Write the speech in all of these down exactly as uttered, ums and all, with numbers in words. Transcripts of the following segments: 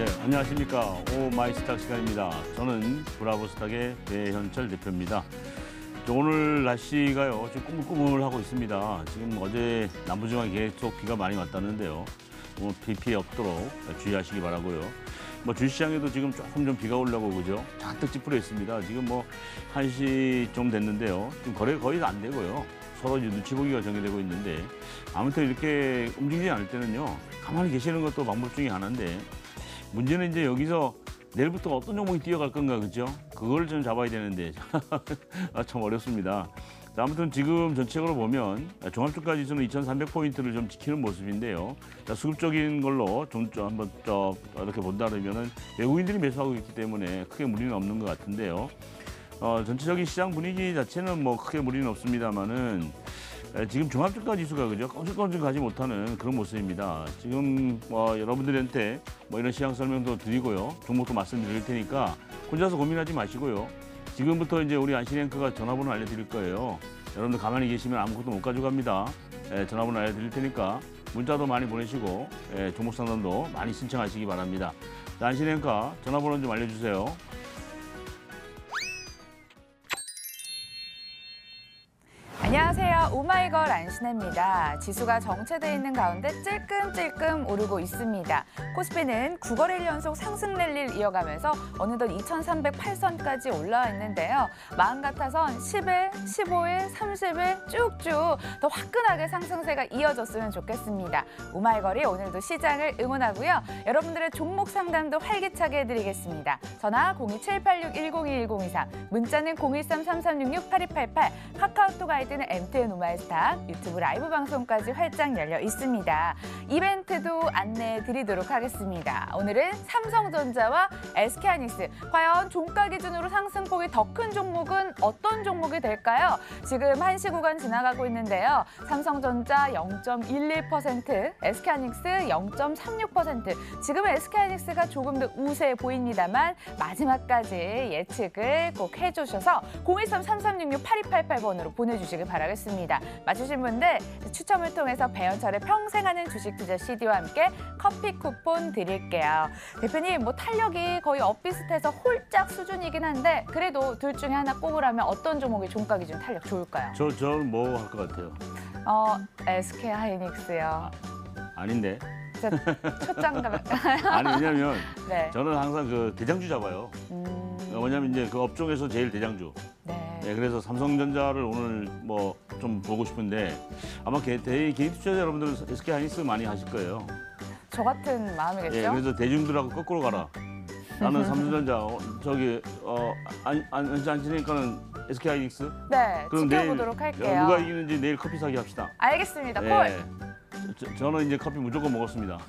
안녕하십니까. 오마이스탁 시간입니다. 저는 브라보스탁의 배현철 대표입니다. 오늘 날씨가요, 지금 꾸물꾸물하고 있습니다. 지금 어제 남부지방에 계속 비가 많이 왔다는데요. 오늘 비 피해 없도록 주의하시기 바라고요. 뭐 주시장에도 지금 조금 좀 비가 오려고 그죠? 잔뜩 찌푸려 있습니다. 지금 뭐 한 시 좀 됐는데요. 지금 거래가 거의 안 되고요. 서로 이제 눈치 보기가 정해되고 있는데 아무튼 이렇게 움직이지 않을 때는요. 가만히 계시는 것도 방법 중에 하나인데 문제는 이제 여기서 내일부터 어떤 종목이 뛰어갈 건가, 그죠? 그걸 좀 잡아야 되는데 아, 참 어렵습니다. 자, 아무튼 지금 전체적으로 보면 종합주가 지수는 이천삼백 포인트를 좀 지키는 모습인데요. 자, 수급적인 걸로 좀, 좀 한번 좀 이렇게 본다면은 외국인들이 매수하고 있기 때문에 크게 무리는 없는 것 같은데요. 어, 전체적인 시장 분위기 자체는 뭐 크게 무리는 없습니다만은 지금 종합주가 지수가 그죠? 껑충껑충 가지 못하는 그런 모습입니다. 지금 뭐 여러분들한테 뭐 이런 시장 설명도 드리고요. 종목도 말씀드릴 테니까 혼자서 고민하지 마시고요. 지금부터 이제 우리 안신앵커가 전화번호 알려드릴 거예요. 여러분들 가만히 계시면 아무것도 못 가져갑니다. 예, 전화번호 알려드릴 테니까 문자도 많이 보내시고 예, 종목 상담도 많이 신청하시기 바랍니다. 안신앵커 전화번호 좀 알려주세요. 안녕하세요. 오마이걸 안신혜입니다. 지수가 정체되어 있는 가운데 찔끔찔끔 오르고 있습니다. 코스피는 구 거래일 연속 상승 랠리를 이어가면서 어느덧 이천삼백팔 선까지 올라와 있는데요. 마음 같아선 십 일, 십오 일, 삼십 일 쭉쭉 더 화끈하게 상승세가 이어졌으면 좋겠습니다. 오마이걸이 오늘도 시장을 응원하고요. 여러분들의 종목 상담도 활기차게 해드리겠습니다. 전화 공이 칠팔육 일공이일공이삼, 문자는 공일삼 삼삼육육 팔이팔팔, 카카오톡 아이디는 엠티엔 오마이스탁, 유튜브 라이브 방송까지 활짝 열려 있습니다. 이벤트도 안내해 드리도록 하겠습니다. 오늘은 삼성전자와 에스케이하이닉스, 과연 종가 기준으로 상승폭이 더 큰 종목은 어떤 종목이 될까요? 지금 한 시 구간 지나가고 있는데요. 삼성전자 영 점 일일 퍼센트, 에스케이하이닉스 영 점 삼육 퍼센트. 지금은 에스케이하이닉스가 조금 더 우세해 보입니다만 마지막까지 예측을 꼭 해주셔서 공일삼 삼삼육육 팔이팔팔 번으로 보내주시길 바라겠습니다. 맞추신 분들 추첨을 통해서 배현철의 평생하는 주식 투자 씨디와 함께 커피 쿠폰 드릴게요. 대표님, 뭐 탄력이 거의 엇비슷해서 홀짝 수준이긴 한데 그래도 둘 중에 하나 꼽으라면 어떤 종목이 종가 기준 탄력 좋을까요? 저, 저는 뭐 할 것 같아요? 어, 에스케이하이닉스요. 아, 아닌데. 초장가. 아니, 왜냐면 네. 저는 항상 그 대장주 잡아요. 음... 왜냐면 이제 그 업종에서 제일 대장주. 네. 네, 그래서 삼성전자를 오늘 뭐 좀 보고 싶은데 아마 개, 대, 개인 투자자 여러분들은 에스케이하이닉스 많이 하실 거예요. 저 같은 마음이겠죠? 네, 그래서 대중들하고 거꾸로 가라. 나는 삼성전자, 어, 저기 어, 안, 안, 안 지니까는 에스케이하이닉스. 네, 그럼 지켜보도록 내일, 할게요. 누가 이기는지 내일 커피 사기 합시다. 알겠습니다. 콜! 네. 저, 저는 이제 커피 무조건 먹었습니다.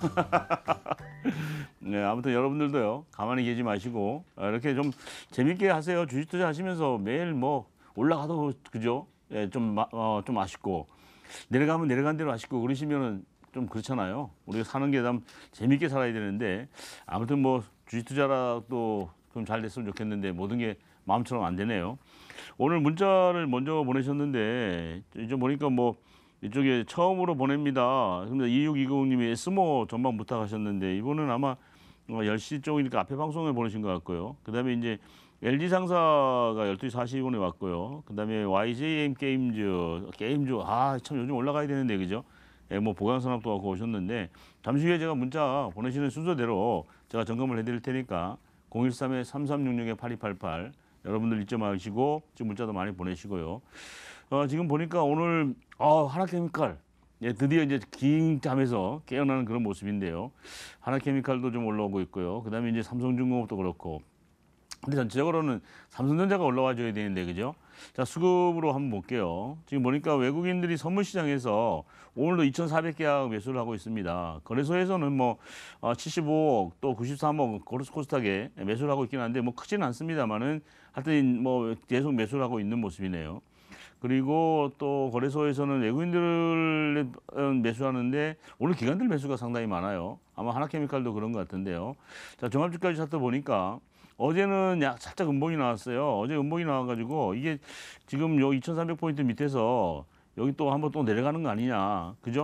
네, 아무튼 여러분들도요, 가만히 계지 마시고 이렇게 좀 재밌게 하세요. 주식 투자 하시면서 매일 뭐 올라가도 그죠? 예, 좀, 어, 좀 아쉽고 내려가면 내려간 대로 아쉽고 그러시면은 좀 그렇잖아요. 우리가 사는 게 참 재밌게 살아야 되는데 아무튼 뭐 주식 투자라도 좀 잘 됐으면 좋겠는데 모든 게 마음처럼 안 되네요. 오늘 문자를 먼저 보내셨는데 이제 보니까 뭐 이쪽에 처음으로 보냅니다. 이육이공님이 에스모 전망 부탁하셨는데 이분은 아마 열 시 쪽이니까 앞에 방송에 보내신 것 같고요. 그다음에 이제 엘지상사가 열두 시 사십이 분에 왔고요. 그다음에 와이제이엠 게임즈, 게임즈 아 참 요즘 올라가야 되는데 그죠? 예, 뭐 보강산업도 하고 오셨는데 잠시 후에 제가 문자 보내시는 순서대로 제가 점검을 해드릴 테니까 공일삼 삼삼육육 팔이팔팔 여러분들 잊지 마시고 지금 문자도 많이 보내시고요. 어, 지금 보니까 오늘 어, 하나케미칼 예, 드디어 이제 긴 잠에서 깨어나는 그런 모습인데요. 하나케미칼도 좀 올라오고 있고요. 그다음에 이제 삼성중공업도 그렇고. 근데 전체적으로는 삼성전자가 올라와 줘야 되는데 그죠? 자, 수급으로 한번 볼게요. 지금 보니까 외국인들이 선물 시장에서 오늘도 이천사백 계약 매수를 하고 있습니다. 거래소에서는 뭐 칠십오억 또 구십삼억 코스닥에 매수를 하고 있긴 한데 뭐 크지는 않습니다만은 하여튼 뭐 계속 매수를 하고 있는 모습이네요. 그리고 또 거래소에서는 외국인들을 매수하는데 오늘 기관들 매수가 상당히 많아요. 아마 하나케미칼도 그런 것 같은데요. 자, 종합주가 차트 보니까 어제는 약 살짝 음봉이 나왔어요. 어제 음봉이 나와가지고 이게 지금 요 이천삼백 포인트 밑에서 여기 또 한번 또 내려가는 거 아니냐, 그죠?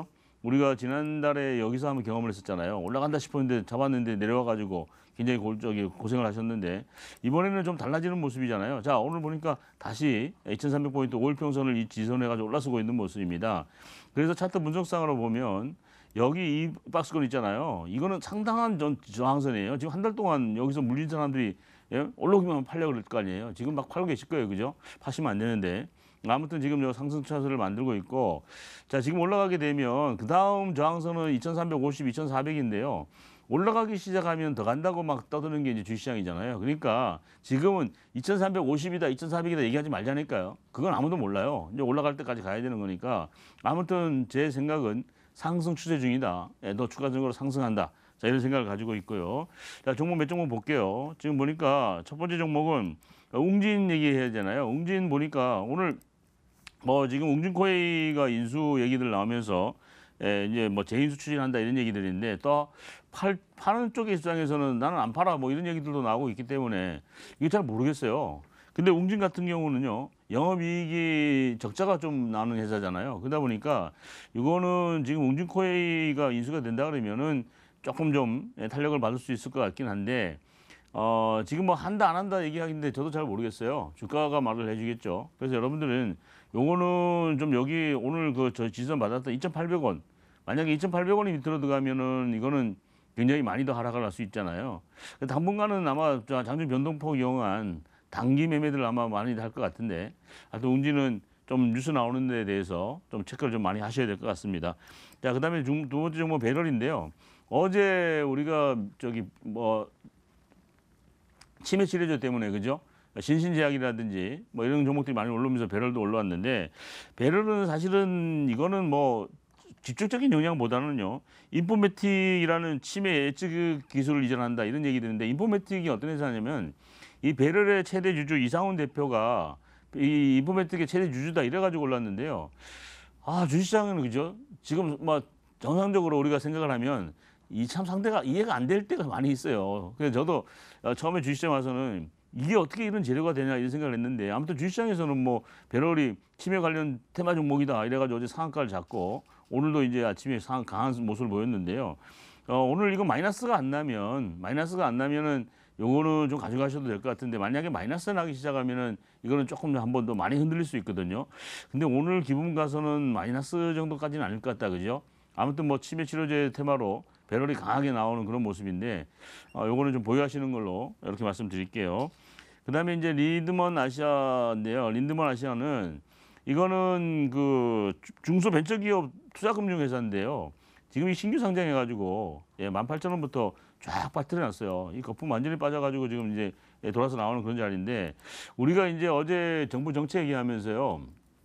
우리가 지난달에 여기서 한번 경험을 했었잖아요. 올라간다 싶었는데 잡았는데 내려와가지고 굉장히 고, 저기 고생을 하셨는데 이번에는 좀 달라지는 모습이잖아요. 자, 오늘 보니까 다시 이천삼백 포인트 오일 평선을 이 지선해가지고 올라서고 있는 모습입니다. 그래서 차트 분석상으로 보면 여기 이 박스권 있잖아요. 이거는 상당한 전 저항선이에요. 지금 한 달 동안 여기서 물린 사람들이 예? 올라오기만 하면 팔려고 그럴 거 아니에요. 지금 막 팔고 계실 거예요. 그죠? 파시면 안 되는데. 아무튼 지금 요 상승 차트를 만들고 있고, 자, 지금 올라가게 되면 그 다음 저항선은 이천삼백오십, 이천사백인데요. 올라가기 시작하면 더 간다고 막 떠드는 게 이제 주시장이잖아요. 그러니까 지금은 이천삼백오십이다, 이천사백이다 얘기하지 말자니까요. 그건 아무도 몰라요. 이제 올라갈 때까지 가야 되는 거니까. 아무튼 제 생각은 상승 추세 중이다. 예, 더 추가적으로 상승한다. 자, 이런 생각을 가지고 있고요. 자, 종목 몇 종목 볼게요. 지금 보니까 첫 번째 종목은 웅진 얘기해야 되잖아요. 웅진 보니까 오늘 뭐 지금 웅진코웨이가 인수 얘기들 나오면서 예, 이제 뭐 재인수 추진한다 이런 얘기들인데 또 팔, 파는 쪽의 입장에서는 나는 안 팔아 뭐 이런 얘기들도 나오고 있기 때문에 이게 잘 모르겠어요. 근데 웅진 같은 경우는요, 영업이익이 적자가 좀 나는 회사잖아요. 그러다 보니까 이거는 지금 웅진코웨이가 인수가 된다 그러면은 조금 좀 탄력을 받을 수 있을 것 같긴 한데 어, 지금 뭐 한다 안 한다 얘기하기인데 저도 잘 모르겠어요. 주가가 말을 해주겠죠. 그래서 여러분들은 요거는 좀 여기 오늘 그 저 지선 받았던 이천팔백 원 만약에 이천팔백 원이 밑으로 들어가면은 이거는 굉장히 많이 더 하락을 할 수 있잖아요. 당분간은 아마 장중 변동폭 이용한 단기 매매들 아마 많이 할 것 같은데 하여튼 웅진은 좀 뉴스 나오는 데 대해서 좀 체크를 좀 많이 하셔야 될 것 같습니다. 자, 그다음에 두 번째 종목 배럴인데요. 어제 우리가 저기 뭐 치매 치료제 때문에 그죠? 신신제약이라든지 뭐 이런 종목들이 많이 올라오면서 배럴도 올라왔는데 배럴은 사실은 이거는 뭐 직접적인 영향보다는요. 인포메틱이라는 치매 예측 기술을 이전한다 이런 얘기 드는데 인포메틱이 어떤 회사냐면 이 배럴의 최대 주주 이상훈 대표가 이 인포메틱의 최대 주주다 이래가지고 올랐는데요. 아, 주식시장은 그죠? 지금 뭐 정상적으로 우리가 생각을 하면 이 참 상대가 이해가 안 될 때가 많이 있어요. 그래서 저도 처음에 주식시장 와서는 이게 어떻게 이런 재료가 되냐 이런 생각을 했는데 아무튼 주식시장에서는 뭐 배럴이 치매 관련 테마 종목이다 이래가지고 어제 상한가를 잡고 오늘도 이제 아침에 상한 강한 모습을 보였는데요. 어, 오늘 이거 마이너스가 안 나면 마이너스가 안 나면은 요거는 좀 가져가셔도 될 것 같은데 만약에 마이너스 나기 시작하면은 이거는 조금 한 번 더 많이 흔들릴 수 있거든요. 근데 오늘 기분 가서는 마이너스 정도까지는 아닐 것 같다 그죠? 아무튼 뭐 치매 치료제 테마로 배럴이 강하게 나오는 그런 모습인데 어, 요거는 좀 보유하시는 걸로 이렇게 말씀드릴게요. 그다음에 이제 린드먼 아시아인데요. 린드먼 아시아는 이거는 그 중소벤처기업 투자금융회사인데요. 지금 이 신규 상장해가지고 예, 만 팔천 원부터 쫙 빠뜨려놨어요. 이 거품 완전히 빠져가지고 지금 이제 돌아서 나오는 그런 자리인데 우리가 이제 어제 정부 정책 얘기하면서요.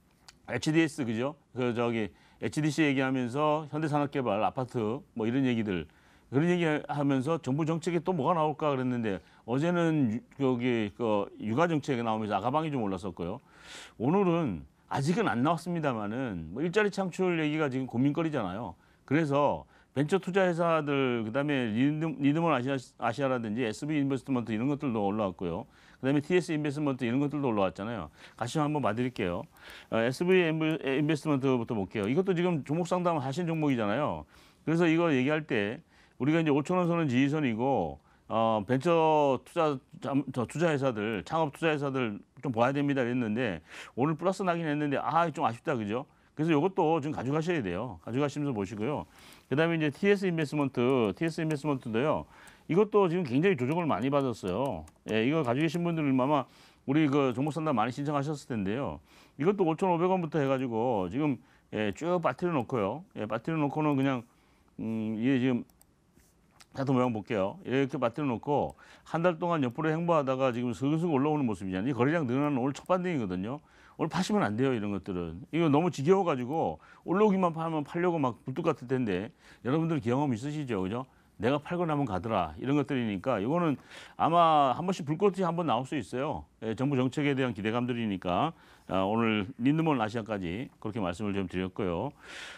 에이치디에스 그죠? 그 저기 에이치디씨 얘기하면서 현대산업개발 아파트 뭐 이런 얘기들 그런 얘기하면서 정부 정책에 또 뭐가 나올까 그랬는데 어제는 여기 그 육아 정책이 나오면서 아가방이 좀 올랐었고요. 오늘은 아직은 안 나왔습니다만은 뭐 일자리 창출 얘기가 지금 고민거리잖아요. 그래서 벤처 투자 회사들 그다음에 리드먼 아시아, 아시아라든지 에스비 인베스트먼트 이런 것들도 올라왔고요. 그다음에 티에스 인베스트먼트 이런 것들도 올라왔잖아요. 같이 좀 한번 봐드릴게요. 어, 에스비 인베스트먼트부터 볼게요. 이것도 지금 종목 상담 하신 종목이잖아요. 그래서 이거 얘기할 때 우리가 이제 오천 원 선은 지지선이고 어, 벤처 투자 저 투자 회사들 창업 투자 회사들 좀 봐야 됩니다 이랬는데 오늘 플러스 나긴 했는데 아 좀 아쉽다 그죠? 그래서 이것도 좀 가져가셔야 돼요. 가져가시면서 보시고요. 그다음에 이제 티에스 인베스트먼트, 티에스 인베스트먼트도요. 이것도 지금 굉장히 조정을 많이 받았어요. 예, 이거 가지고 계신 분들은 아마 우리 그 종목 상담 많이 신청하셨을 텐데요. 이것도 오천오백 원부터 해가지고 지금 예, 쭉 빠뜨려 놓고요. 예, 빠뜨려 놓고는 그냥 음, 이게 지금 차트 모양 볼게요. 이렇게 빠뜨려 놓고 한 달 동안 옆으로 행보하다가 지금 슬슬 올라오는 모습이잖아요. 이 거래량 늘어나는 오늘 첫 반등이거든요. 오늘 파시면 안 돼요. 이런 것들은. 이거 너무 지겨워가지고 올라오기만 하면 팔려고 막 굴뚝 같을 텐데 여러분들 경험 있으시죠? 그죠? 내가 팔고 나면 가더라. 이런 것들이니까 이거는 아마 한 번씩 불꽃이 한번 나올 수 있어요. 예, 정부 정책에 대한 기대감들이니까 아, 오늘 린드먼 아시아까지 그렇게 말씀을 좀 드렸고요.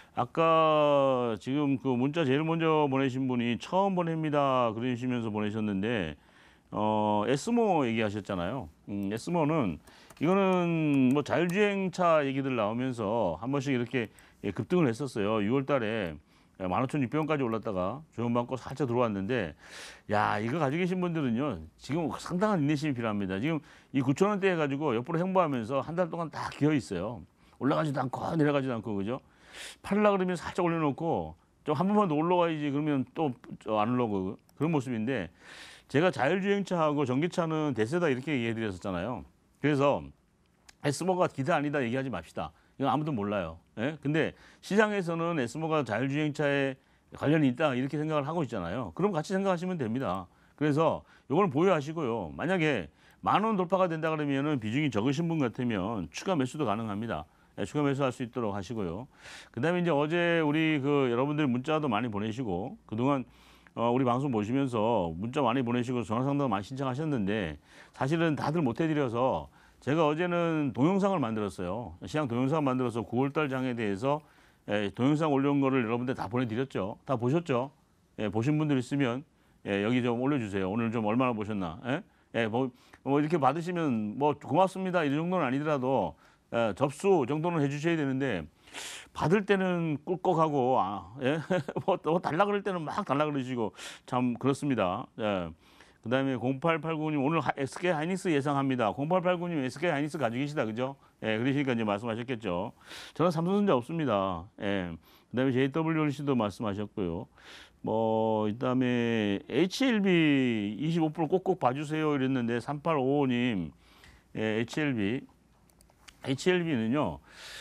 아까 지금 그 문자 제일 먼저 보내신 분이 처음 보냅니다. 그러시면서 보내셨는데 어, 에스모 얘기하셨잖아요. 음, 에스모는 이거는 뭐 자율주행차 얘기들 나오면서 한 번씩 이렇게 예, 급등을 했었어요. 유월 달에 만 오천육백 원까지 올랐다가 조정받고 살짝 들어왔는데 야 이거 가지고 계신 분들은요 지금 상당한 인내심이 필요합니다. 지금 이 구천 원대 해가지고 옆으로 행보하면서 한 달 동안 다 기어 있어요. 올라가지도 않고 내려가지도 않고 그죠? 팔라 그러면 살짝 올려놓고 좀 한 번만 더 올라가야지 그러면 또 안 올라오고 그런 모습인데 제가 자율주행차하고 전기차는 대세다 이렇게 얘기해드렸었잖아요. 그래서 에스모가 기대 아니다 얘기하지 맙시다. 이건 아무도 몰라요. 예? 근데 시장에서는 에스모가 자율주행차에 관련이 있다 이렇게 생각을 하고 있잖아요. 그럼 같이 생각하시면 됩니다. 그래서 이걸 보유하시고요. 만약에 만 원 돌파가 된다 그러면은 비중이 적으신 분 같으면 추가 매수도 가능합니다. 예, 추가 매수할 수 있도록 하시고요. 그다음에 이제 어제 우리 그 여러분들 문자도 많이 보내시고 그동안 어, 우리 방송 보시면서 문자 많이 보내시고 전화 상담 많이 신청하셨는데 사실은 다들 못 해드려서 제가 어제는 동영상을 만들었어요. 시장 동영상을 만들어서 구월달 장에 대해서 예, 동영상 올려온 거를 여러분들 다 보내드렸죠. 다 보셨죠? 예, 보신 분들 있으면 예, 여기 좀 올려주세요. 오늘 좀 얼마나 보셨나? 예? 예, 뭐, 뭐 이렇게 받으시면 뭐 고맙습니다. 이 정도는 아니더라도 예, 접수 정도는 해주셔야 되는데 받을 때는 꿀꺽하고 아, 예? 뭐, 뭐 달라 그럴 때는 막 달라 그러시고 참 그렇습니다. 예. 그다음에 공팔팔구 님 오늘 에스케이 하이닉스 예상합니다. 공팔팔구 님 에스케이 하이닉스 가지고 계시다 그죠? 예, 그러시니까 이제 말씀하셨겠죠. 저는 삼성전자 없습니다. 예. 그다음에 제이더블유씨도 말씀하셨고요. 뭐 그다음에 에이치엘비 이십오 퍼센트 꼭꼭 봐주세요 이랬는데 삼팔오오 님 예, 에이치엘비 에이치엘비는요.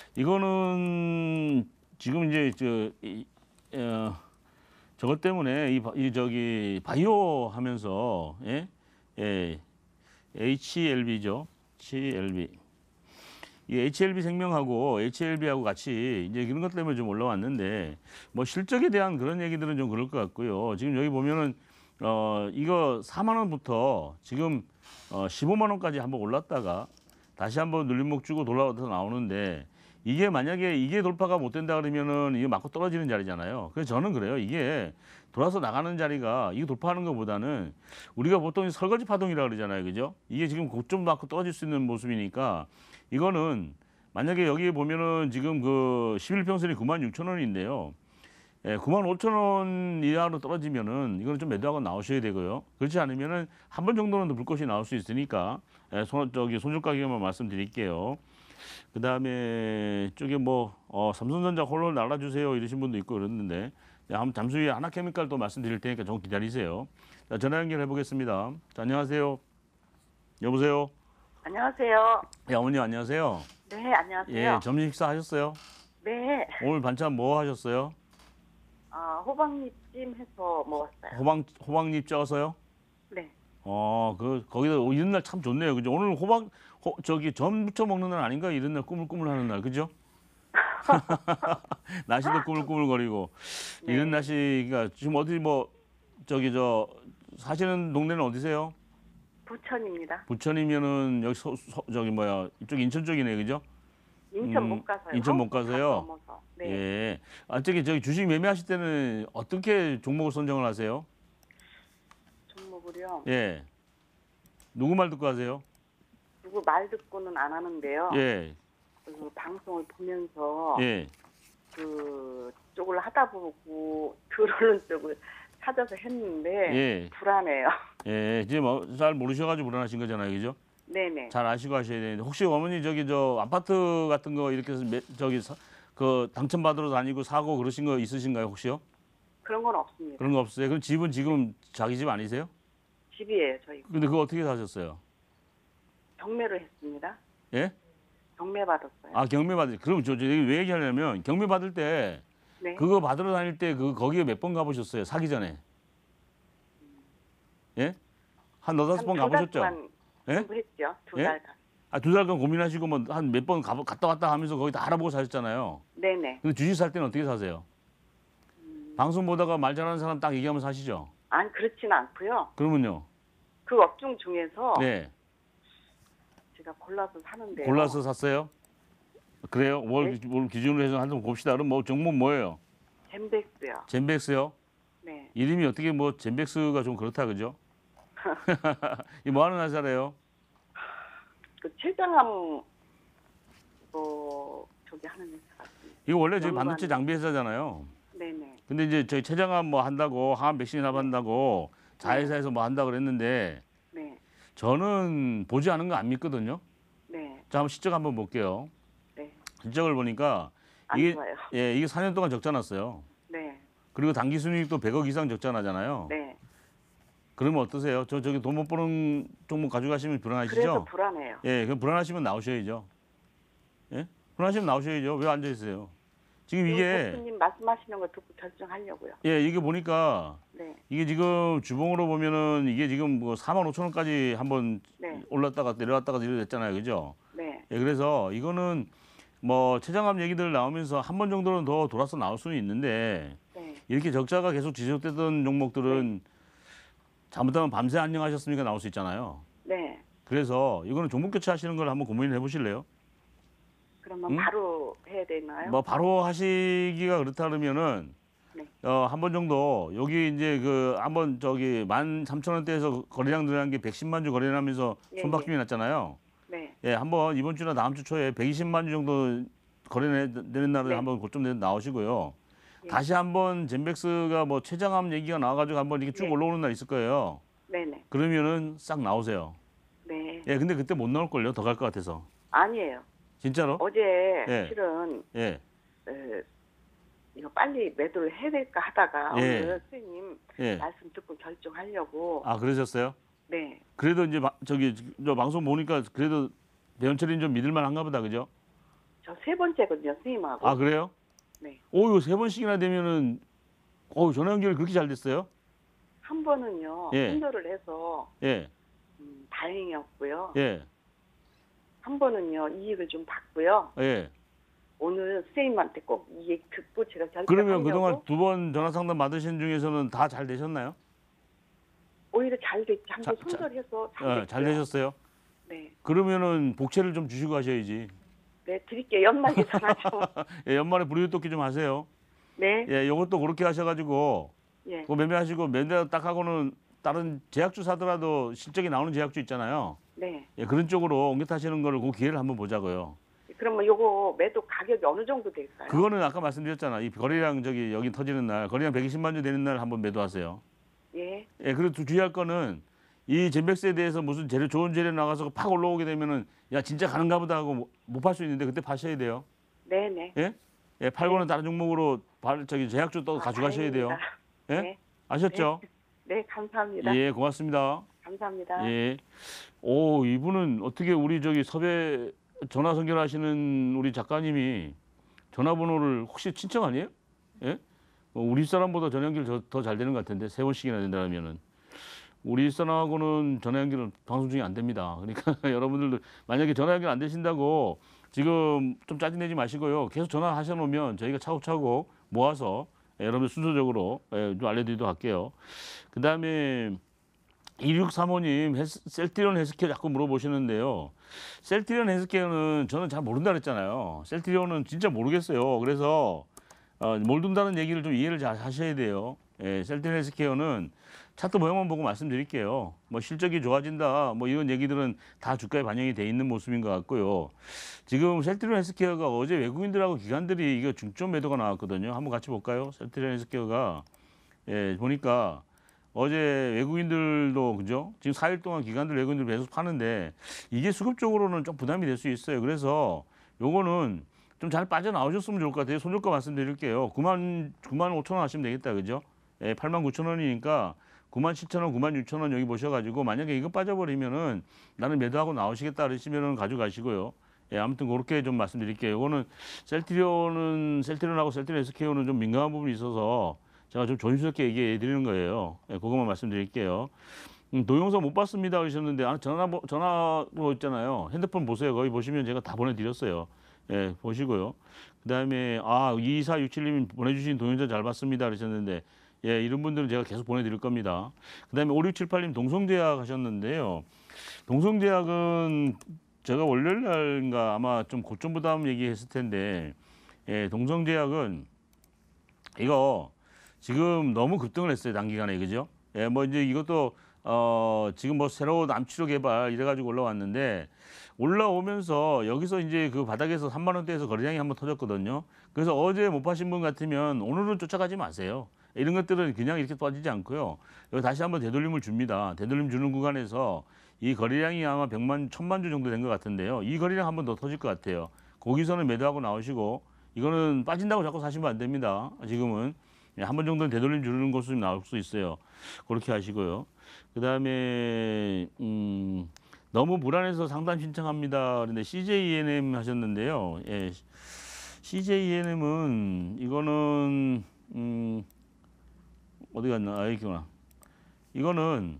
이거는 지금 이제 저 이, 어, 저것 때문에 이, 이 저기 바이오 하면서 예? 예. 에이치엘비죠. 에이치엘비. 이 에이치엘비 생명하고 에이치엘비하고 같이 이제 이런 것 때문에 좀 올라왔는데 뭐 실적에 대한 그런 얘기들은 좀 그럴 것 같고요. 지금 여기 보면은 어 이거 사만 원부터 지금 어 십오만 원까지 한번 올랐다가 다시 한번 눌림목 주고 돌아와서 나오는데 이게 만약에 이게 돌파가 못 된다 그러면은 이게 맞고 떨어지는 자리잖아요. 그래서 저는 그래요. 이게 돌아서 나가는 자리가 이게 돌파하는 것보다는 우리가 보통 설거지 파동이라 그러잖아요. 그죠? 이게 지금 고점 맞고 떨어질 수 있는 모습이니까 이거는 만약에 여기 보면은 지금 그 십일 평선이 구만 육천 원인데요. 예, 구만 오천 원 이하로 떨어지면은 이거는 좀 매도하고 나오셔야 되고요. 그렇지 않으면은 한 번 정도는 더 불꽃이 나올 수 있으니까 예, 손 저기 손절 가격만 말씀드릴게요. 그 다음에 쪽에 뭐 어, 삼성전자 홀로 날라주세요 이러신 분도 있고 그랬는데 네, 한번 잠시 후에 하나케미칼도 말씀드릴 테니까 좀 기다리세요. 자, 전화 연결해 보겠습니다. 자, 안녕하세요. 여보세요. 안녕하세요. 예, 어머니 안녕하세요. 네, 안녕하세요. 예, 점심 식사 하셨어요? 네, 오늘 반찬 뭐 하셨어요? 아, 호박잎찜 해서 먹었어요. 호박 호박잎 쪄서요? 네, 어, 그 거기다 이런 날 참 좋네요. 그죠? 오늘 호박 호, 저기 전 부쳐 먹는 날 아닌가? 이런 날 꾸물꾸물 하는 날. 그죠? 날씨도 꾸물꾸물거리고 네. 이런 날씨가 지금 어디 뭐 저기 저 사시는 동네는 어디세요? 부천입니다. 부천이면은 여기 서, 서, 저기 뭐야 이쪽 인천 쪽이네. 그죠? 인천 음, 못 가서요. 인천 못 한국 다 가서요? 넘어서. 네, 예. 아, 저기 저기 주식 매매하실 때는 어떻게 종목을 선정을 하세요? 종목을요. 예. 누구 말 듣고 하세요? 누구 말 듣고는 안 하는데요. 예. 그 방송을 보면서 예. 그 쪽을 하다 보고 들어오는 쪽을 찾아서 했는데 예. 불안해요. 예. 지금 뭐 잘 모르셔가지고 불안하신 거잖아요. 그죠? 네네. 잘 아시고 하셔야 되는데 혹시 어머니 저기 저 아파트 같은 거 이렇게 해서 매, 저기 사, 그 당첨 받으러 다니고 사고 그러신 거 있으신가요 혹시요? 그런 건 없습니다. 그런 거 없어요? 그럼 집은 지금 자기 집 아니세요? 집이에요, 저희. 근데 그거 어떻게 사셨어요? 경매를 했습니다. 예? 경매 받았어요. 아 경매 받을 그럼 저, 저 여기 왜 얘기하냐면 경매 받을 때 네. 그거 받으러 다닐 때 그 거기에 몇 번 가보셨어요? 사기 전에? 예? 한 너다섯 번 가보셨죠? 예? 공부했죠. 두 예? 달간. 아, 두 달간 고민하시고 뭐 한 몇 번 갔다 왔다 하면서 거기 다 알아보고 사셨잖아요. 네네. 근데 주식 살 때는 어떻게 사세요? 방송 보다가 말 잘하는 사람 딱 얘기하면 사시죠? 아니 그렇지는 않고요. 그러면요? 그 업종 중에서 네. 제가 골라서 사는데요. 골라서 샀어요? 그래요? 뭘, 네. 뭘 기준으로 해서 한번 봅시다. 그럼 뭐 종목 뭐예요? 젠백스요. 젠백스요? 네. 이름이 어떻게 뭐 젠백스가 좀 그렇다 그죠? 이 뭐 하는 회사래요? 그 칠장암 뭐 저기 하는 회사 같습니다. 이거 원래 저희 연구하는. 반도체 장비 회사잖아요. 네네. 근데 이제 저희 췌장암 뭐 한다고 항암 백신 한다고 자회사에서 뭐 한다고 그랬는데 네. 저는 보지 않은 거 안 믿거든요. 네. 자, 한번 실적 한번 볼게요. 네. 실적을 보니까 안 이게 좋아요. 예, 이게 사 년 동안 적자 났어요. 네. 그리고 당기 순이익도 백억 이상 적자 나잖아요. 네. 그러면 어떠세요? 저 저기 돈 못 버는 종목 가져가시면 그래서 불안하시죠? 불안해요. 예, 그럼 불안하시면 나오셔야죠. 예? 불안하시면 나오셔야죠. 왜 앉아 있어요? 지금 이게 교수님 말씀하시는 거 듣고 결정하려고요. 예, 이게 보니까 네. 이게 지금 주봉으로 보면은 이게 지금 뭐 사만 오천 원까지 한번 네. 올랐다가 내려왔다가 이랬잖아요. 그죠? 네. 예, 그래서 이거는 뭐 췌장암 얘기들 나오면서 한 번 정도는 더 돌아서 나올 수는 있는데 네. 이렇게 적자가 계속 지속되던 종목들은 잘못하면 밤새 안녕하셨습니까 나올 수 있잖아요. 네. 그래서 이거는 종목 교체하시는 걸 한번 고민을 해보실래요? 그러면 응? 바로 해야 되나요? 뭐 바로 하시기가 그렇다 그러면은 네. 어, 한 번 정도 여기 이제 그 한번 저기 만 삼천 원대에서 거래량 늘어난 게 백십만 주 거래하면서 예, 손바뀜이 났잖아요. 네. 예, 한번 이번 주나 다음 주 초에 백이십만 주 정도 거래되는 날에 네. 한번 고점 나오시고요. 예. 다시 한번 젠백스가 뭐 췌장암 얘기가 나와가지고 한번 이렇게 쭉 네. 올라오는 날 있을 거예요. 네네. 그러면은 싹 나오세요. 네. 예, 근데 그때 못 나올 걸요. 더 갈 것 같아서. 아니에요. 진짜로? 어제 예. 실은 예, 어, 이거 빨리 매도를 해야 될까 하다가 예. 오늘 선생님 예. 말씀 듣고 결정하려고. 아, 그러셨어요? 네. 그래도 이제 마- 저기 저 방송 보니까 그래도 배현철이는 좀 믿을만 한가 보다, 그죠? 저 세 번째거든요, 선생님하고. 아, 그래요? 네. 오, 이거 세 번씩이나 되면은 어, 전화 연결이 그렇게 잘 됐어요? 한 번은요, 예. 손절을 해서 예, 음, 다행이었고요. 예, 한 번은요, 이익을 좀 받고요. 예. 오늘 선생님한테 꼭 이 얘기 듣고 제가 결정하려고. 그러면 그동안 두 번 전화 상담 받으신 중에서는 다 잘 되셨나요? 오히려 잘 됐지. 한 번 자- 손절해서 잘 어, 됐어요. 잘 되셨어요? 네. 그러면은 복채를 좀 주시고 하셔야지. 네, 드릴게요. 연말 계산하죠. 예, 연말에 불이웃돕기 좀 하세요. 네. 예, 요것도 그렇게 하셔가지고 예. 그거 매매하시고 매매 딱 하고는 다른 제약주 사더라도 실적이 나오는 제약주 있잖아요. 네. 예, 그런 쪽으로 옮겨 타시는 거를 그 기회를 한번 보자고요. 그러면 요거 매도 가격이 어느 정도 될까요? 그거는 아까 말씀드렸잖아. 이 거래량 저기 여기 터지는 날, 거래량 백이십만 주 되는 날 한번 매도하세요. 예. 예, 그리고 또 주의할 거는 이 젠백스에 대해서 무슨 재료 좋은 재료 나가서 팍 올라오게 되면은 야 진짜 가는가 보다 하고 못 팔 수 있는데 그때 파셔야 돼요. 네네. 예? 예, 팔고는 다른 종목으로 발- 저기 제약주 또 아, 가져가셔야 돼요. 다행입니다. 예? 네. 아셨죠? 네, 감사합니다. 예, 고맙습니다. 감사합니다. 예. 오, 이분은 어떻게 우리 저기 섭외 전화 선결하시는 우리 작가님이 전화번호를 혹시 친척 아니에요? 예? 어, 우리 사람보다 전화 연결 더 잘 되는 것 같은데 세 번씩이나 된다면은 우리 사람하고는 전화 연결은 방송 중에 안 됩니다. 그러니까 여러분들도 만약에 전화 연결 안 되신다고 지금 좀 짜증내지 마시고요. 계속 전화 하셔놓으면 저희가 차곡차곡 모아서 예, 여러분들 순서적으로 예, 좀 알려드리도록 할게요. 그 다음에 이육삼오 님 헬스, 셀트리온 헬스케어 자꾸 물어보시는데요. 셀트리온 헬스케어는 저는 잘 모른다 그랬잖아요. 셀트리온은 진짜 모르겠어요. 그래서 어, 모른다는 얘기를 좀 이해를 잘 하셔야 돼요. 예, 셀트리온 헬스케어는 차트 모형만 보고 말씀드릴게요. 뭐 실적이 좋아진다 뭐 이런 얘기들은 다 주가에 반영이 돼 있는 모습인 것 같고요. 지금 셀트리온 헬스케어가 어제 외국인들하고 기관들이 이거 중점 매도가 나왔거든요. 한번 같이 볼까요? 셀트리온 헬스케어가 예, 보니까 어제 외국인들도 그죠? 지금 사 일 동안 기관들 외국인들 계속 파는데 이게 수급적으로는 좀 부담이 될 수 있어요. 그래서 요거는 좀 잘 빠져나오셨으면 좋을 것 같아요. 손절가 말씀드릴게요. 구만 구만 오천 원 하시면 되겠다. 그죠? 예, 팔만 구천 원이니까 구만 칠천 원, 구만 육천 원 여기 보셔가지고 만약에 이거 빠져버리면은 나는 매도하고 나오시겠다 그러시면은 가져가시고요. 예, 아무튼 그렇게 좀 말씀드릴게요. 이거는 셀트리온은 셀트리온하고 셀트리온 에스케이오는 좀 민감한 부분이 있어서 제가 좀 조심스럽게 얘기해 드리는 거예요. 예, 그것만 말씀드릴게요. 음, 동영상 못 봤습니다 그러셨는데 아, 전화 전화로 있잖아요. 핸드폰 보세요. 거기 보시면 제가 다 보내드렸어요. 예, 보시고요. 그 다음에 아 이사육칠 님이 보내주신 동영상 잘 봤습니다 그러셨는데 예, 이런 분들은 제가 계속 보내드릴 겁니다. 그 다음에 오육칠팔 님 동성대학 하셨는데요. 동성대학은 제가 월요일 날인가 아마 좀 고점 부담 얘기했을 텐데 예, 동성대학은 이거 지금 너무 급등을 했어요. 단기간에 그죠? 예, 뭐 이제 이것도 어, 지금 뭐 새로 남치로 개발 이래가지고 올라왔는데 올라오면서 여기서 이제 그 바닥에서 삼만 원대에서 거래량이 한번 터졌거든요. 그래서 어제 못 파신 분 같으면 오늘은 쫓아가지 마세요. 이런 것들은 그냥 이렇게 빠지지 않고요. 여기 다시 한번 되돌림을 줍니다. 되돌림 주는 구간에서 이 거래량이 아마 백만, 천만 주 정도 된 것 같은데요. 이 거래량 한번 더 터질 것 같아요. 거기서는 매도하고 나오시고 이거는 빠진다고 자꾸 사시면 안 됩니다. 지금은 한 번 정도는 되돌림 주는 것으로 나올 수 있어요. 그렇게 하시고요. 그다음에 음, 너무 불안해서 상담 신청합니다. 그런데 씨제이이엔엠 하셨는데요. 예, 씨제이이엔엠은 이거는 음, 어디 갔나? 아, 여기구나. 이거는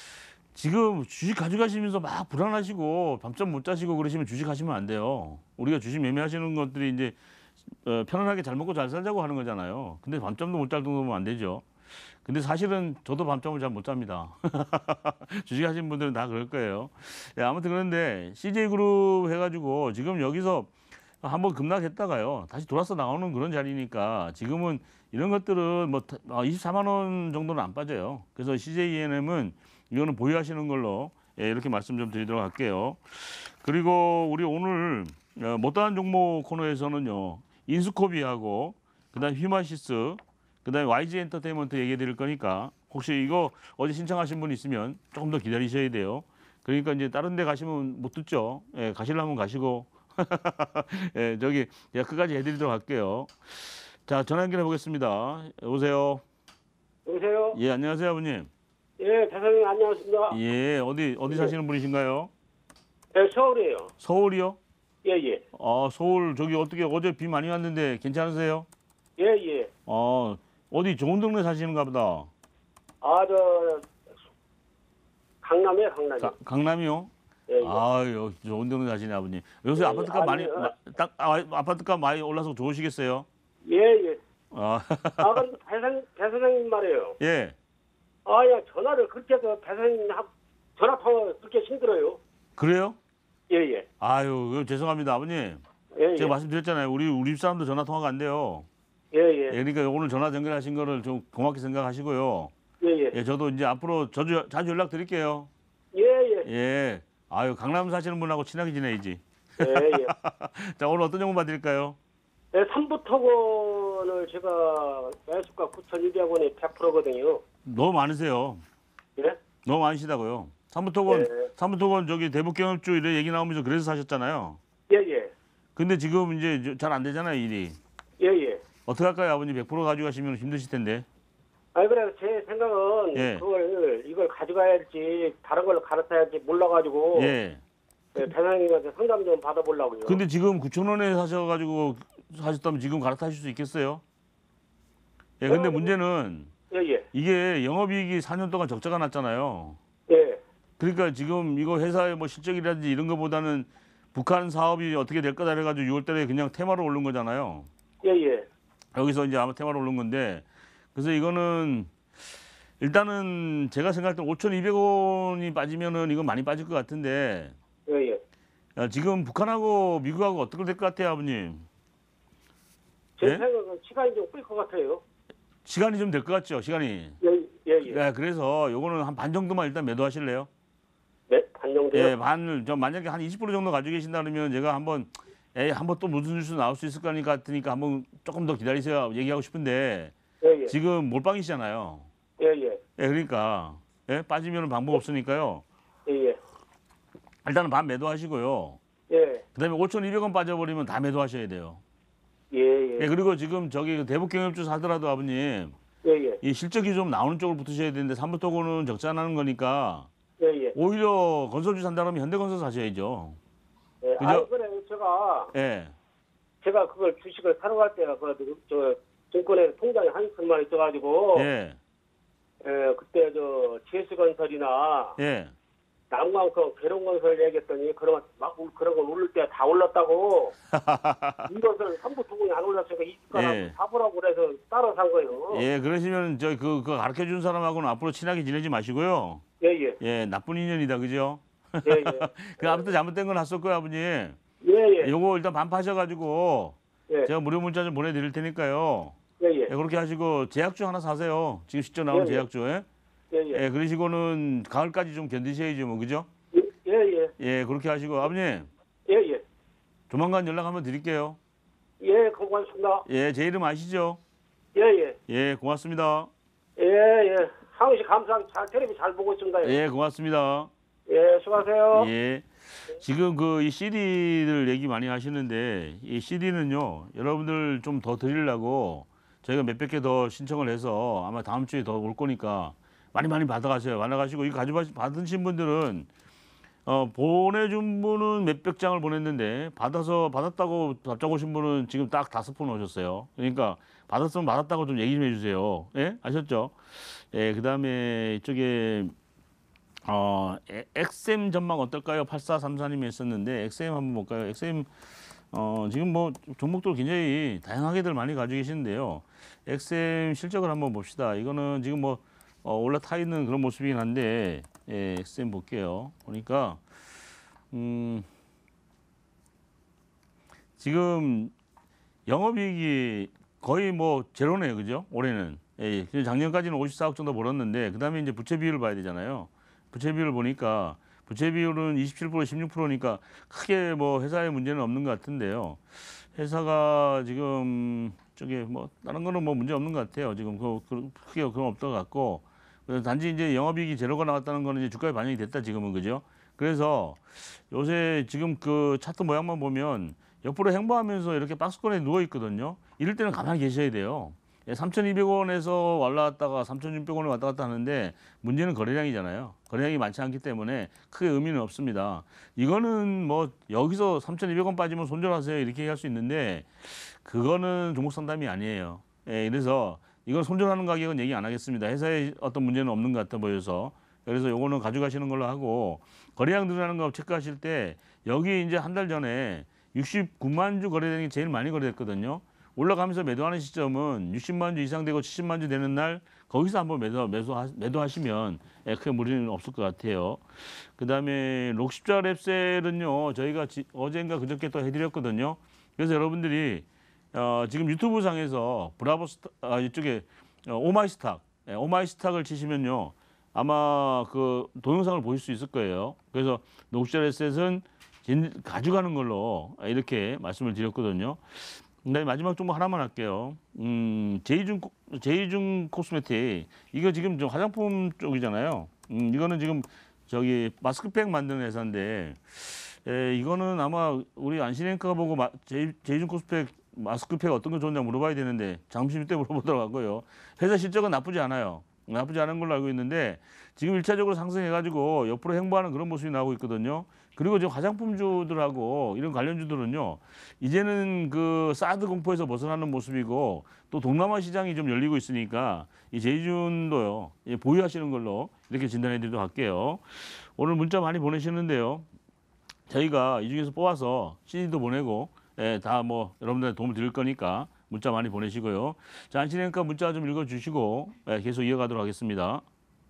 지금 주식 가져가시면서 막 불안하시고 밤잠 못 자시고 그러시면 주식 하시면 안 돼요. 우리가 주식 매매하시는 것들이 이제 어, 편안하게 잘 먹고 잘 살자고 하는 거잖아요. 근데 밤잠도 못 잘 정도면 안 되죠. 근데 사실은 저도 밤잠을 잘 못 잡니다. 주식 하시는 분들은 다 그럴 거예요. 예, 아무튼 그런데 씨제이그룹 해가지고 지금 여기서 한번 급락했다가요. 다시 돌아서 나오는 그런 자리니까 지금은 이런 것들은 뭐 이십사만 원 정도는 안 빠져요. 그래서 씨제이이엔엠은 이거는 보유하시는 걸로 예, 이렇게 말씀 좀 드리도록 할게요. 그리고 우리 오늘 어, 못다한 종목 코너에서는요. 인스코비하고 그다음 휴마시스 그다음에 와이지 엔터테인먼트 얘기해 드릴 거니까 혹시 이거 어제 신청하신 분 있으면 조금 더 기다리셔야 돼요. 그러니까 이제 다른 데 가시면 못 듣죠. 예, 가시려면 가시고 예, 저기 제가 끝까지 해드리도록 할게요. 자, 전화 연결해 보겠습니다. 여보세요. 여보세요? 예, 안녕하세요, 아버님. 예, 대사님 안녕하십니까? 예, 어디 어디 사시는 분이신가요? 예, 서울이에요. 서울이요? 예, 예. 어, 서울 저기 어떻게 어제 비 많이 왔는데 괜찮으세요? 예, 예. 어, 어디 좋은 동네 사시는가 보다. 아, 저, 강남이에요, 강남. 가, 강남이요? 예, 예. 아유, 좋은 동네 사시네 아버님. 요새 예, 아파트값 많이 아니, 마- 딱 아, 아파트값 많이 올라서 좋으시겠어요? 예, 예. 아, 아, 근데 배상, 배사장님 말이에요. 예. 아, 야, 전화를 그렇게 해서 배사장님 하- 전화 통화 그렇게 힘들어요. 그래요? 예, 예. 아유, 이거 죄송합니다, 아버님. 예, 예. 제가 말씀드렸잖아요. 우리 우리 집 사람도 전화 통화가 안 돼요. 예, 예, 예. 그러니까 오늘 전화 연결하신 거를 좀 고맙게 생각하시고요. 예, 예. 예, 저도 이제 앞으로 자주 자주 연락 드릴게요. 예, 예. 예. 아유, 강남 사시는 분하고 친하게 지내야지. 예, 예. 자, 오늘 어떤 정보 받을까요? 예, 삼부토건을 제가 매수가 구천이백 원에 백 퍼센트거든요. 너무 많으세요. 예? 너무 많으시다고요. 삼부토건, 예. 삼부토건 저기 대북경협주 이래 얘기 나오면서 그래서 사셨잖아요. 예, 예. 근데 지금 이제 잘 안 되잖아요, 일이. 예, 예. 어떻게 할까요, 아버님? 백 퍼센트 가져가시면 힘드실 텐데. 아니 그래 제 생각은 예. 그걸 이걸 가져가야 할지 다른 걸로 갈아타야 할지 몰라가지고 예. 예, 배사님한테 상담 좀 받아보려고요. 근데 지금 구천 원에 사셔가지고 사셨다면 지금 갈아타실 수 있겠어요? 예, 근데 어, 문제는 예예 이게 영업이익이 사 년 동안 적자가 났잖아요. 예. 그러니까 지금 이거 회사의 뭐 실적이라든지 이런 것보다는 북한 사업이 어떻게 될 거다 해가지고 유월 달에 그냥 테마로 오른 거잖아요. 예예. 여기서 이제 아마 테마로 오른 건데 그래서 이거는 일단은 제가 생각할 때 오천이백 원이 빠지면은 이건 많이 빠질 것 같은데 예예. 야, 지금 북한하고 미국하고 어떻게 될 것 같아요, 아버님? 제 예? 생각은 시간이 좀 끌 것 같아요. 시간이 좀 될 것 같죠, 시간이. 예예예. 네, 그래서 요거는 한 반 정도만 일단 매도하실래요? 네, 반 정도요. 예, 반을 저 만약에 한 이십 퍼센트 정도 가지고 계신다 그러면 제가 한번 에 한번 또 무슨 뉴스 나올 수 있을 거니까 같으니까 한번 조금 더 기다리세요 얘기하고 싶은데 예예. 지금 몰빵이시잖아요. 예예. 예, 그러니까 예, 빠지면은 방법 없으니까요. 예예. 일단은 반 매도하시고요. 예. 그다음에 오천이백 원 빠져버리면 다 매도하셔야 돼요. 예예. 예, 그리고 지금 저기 대북경협주 사더라도 아버님 예예. 이 실적이 좀 나오는 쪽으로 붙으셔야 되는데 삼부토고는 적자 나는 거니까 예예. 오히려 건설주 산다 그러면 현대건설 사셔야죠. 예. 그죠? 아 그래 제가 예. 제가 그걸 주식을 사러 갈 때가 그저 증권회 통장에 한 이천만 원 있어가지고 예. 예, 그때 저 제수건설이나 예. 남광석 괴롱건설 얘기했더니 그런 막 올- 그런 걸 오를 때 다 올랐다고 이것을 삼부토건이 안 올랐으니까 이주가라고 예. 사보라고 그래서 따로 산 거예요. 예, 그러시면 저 그 그 가르쳐 준 사람하고는 앞으로 친하게 지내지 마시고요. 예예. 예, 나쁜 인연이다, 그죠? 예예. 그 아무튼 잘못된 건 났을 거예요, 아버님. 예예. 요거 일단 반파셔가지고 예. 제가 무료 문자 좀 보내드릴 테니까요. 예예. 예, 그렇게 하시고 제약주 하나 사세요. 지금 시점 나오는 예, 예. 제약주. 예? 예, 예. 예, 그러시고는 가을까지 좀 견디셔야죠, 뭐 그죠? 예, 예. 예, 그렇게 하시고 아버님 예, 예. 조만간 연락 한번 드릴게요. 예, 고맙습니다. 예, 제 이름 아시죠? 예, 예. 예, 고맙습니다. 예, 예. 항시 감사하게 잘 텔레비 잘 보고 있습니다. 예, 예, 고맙습니다. 예 수고하세요. 예. 지금 그 이 씨디들 얘기 많이 하시는데 이 씨디는요 여러분들 좀 더 드리려고 저희가 몇백 개 더 신청을 해서 아마 다음 주에 더 올 거니까 많이 많이 받아가세요. 받아가시고 이거 가져 받으신 분들은 어 보내준 분은 몇백 장을 보냈는데 받아서 받았다고 답장 오신 분은 지금 딱 다섯 분 오셨어요. 그러니까 받았으면 받았다고 좀 얘기 좀 해주세요. 예, 아셨죠? 예, 그다음에 이쪽에 어, 엑스엠 전망 어떨까요? 팔사삼사님이 했었는데 엑스엠 한번 볼까요? 엑스엠 어, 지금 뭐 종목들 굉장히 다양하게들 많이 가지고 계시는데요. 엑스엠 실적을 한번 봅시다. 이거는 지금 뭐 어, 올라타 있는 그런 모습이긴 한데 예, 엑스엠 볼게요. 보니까 음, 지금 영업이익이 거의 뭐 제로네요, 그죠? 올해는 예, 작년까지는 오십사억 정도 벌었는데 그 다음에 이제 부채 비율을 봐야 되잖아요. 부채 비율을 보니까 부채 비율은 이십칠 퍼센트, 십육 퍼센트니까 크게 뭐 회사에 문제는 없는 것 같은데요. 회사가 지금 저게 뭐 다른 거는 뭐 문제 없는 것 같아요. 지금 그, 그 크게 그건 없던 것 같고 단지 이제 영업이익이 제로가 나왔다는 거는 이제 주가에 반영이 됐다 지금은 그죠? 그래서 요새 지금 그 차트 모양만 보면 옆으로 행보하면서 이렇게 박스권에 누워 있거든요. 이럴 때는 가만히 계셔야 돼요. 삼천이백 원에서 올라왔다가 삼천육백 원에 왔다 갔다 하는데 문제는 거래량이잖아요. 거래량이 많지 않기 때문에 크게 의미는 없습니다. 이거는 뭐 여기서 삼천이백 원 빠지면 손절하세요 이렇게 얘기할 수 있는데 그거는 종목 상담이 아니에요. 예, 그래서 이건 손절하는 가격은 얘기 안 하겠습니다. 회사에 어떤 문제는 없는 것 같아 보여서. 그래서 요거는 가져가시는 걸로 하고 거래량 늘어나는 거 체크하실 때 여기 이제 한 달 전에 육십구만 주 거래되는 게 제일 많이 거래됐거든요. 올라가면서 매도하는 시점은 육십만 주 이상 되고 칠십만 주 되는 날 거기서 한번 매도, 매도, 매도하시면 크게 무리는 없을 것 같아요. 그 다음에 록십자 랩셀은요 저희가 지, 어젠가 그저께 또 해드렸거든요. 그래서 여러분들이 어, 지금 유튜브 상에서 브라보 스타, 아, 이쪽에 어, 오마이스탁 예, 오마이스탁을 치시면요 아마 그 동영상을 보실 수 있을 거예요. 그래서 록십자 랩셀은 가져가는 걸로 이렇게 말씀을 드렸거든요. 네, 마지막 종목 하나만 할게요. 음, 제이중, 제이중 코스메틱. 이거 지금 좀 화장품 쪽이잖아요. 음, 이거는 지금 저기 마스크팩 만드는 회사인데, 에, 이거는 아마 우리 안신앵커가 보고 마, 제이, 제이중 코스메틱 마스크팩 어떤 거 좋냐 물어봐야 되는데, 잠시 때 물어보더라고요. 회사 실적은 나쁘지 않아요. 나쁘지 않은 걸로 알고 있는데, 지금 일차적으로 상승해가지고 옆으로 행보하는 그런 모습이 나오고 있거든요. 그리고 지금 화장품주들하고 이런 관련주들은요, 이제는 그 사드 공포에서 벗어나는 모습이고 또 동남아 시장이 좀 열리고 있으니까 이 제이준도요, 보유하시는 걸로 이렇게 진단해 드리도록 할게요. 오늘 문자 많이 보내시는데요. 저희가 이 중에서 뽑아서 씨디도 보내고 예, 다 뭐 여러분들한테 도움을 드릴 거니까 문자 많이 보내시고요. 자, 안신앵커 문자 좀 읽어주시고 예, 계속 이어가도록 하겠습니다.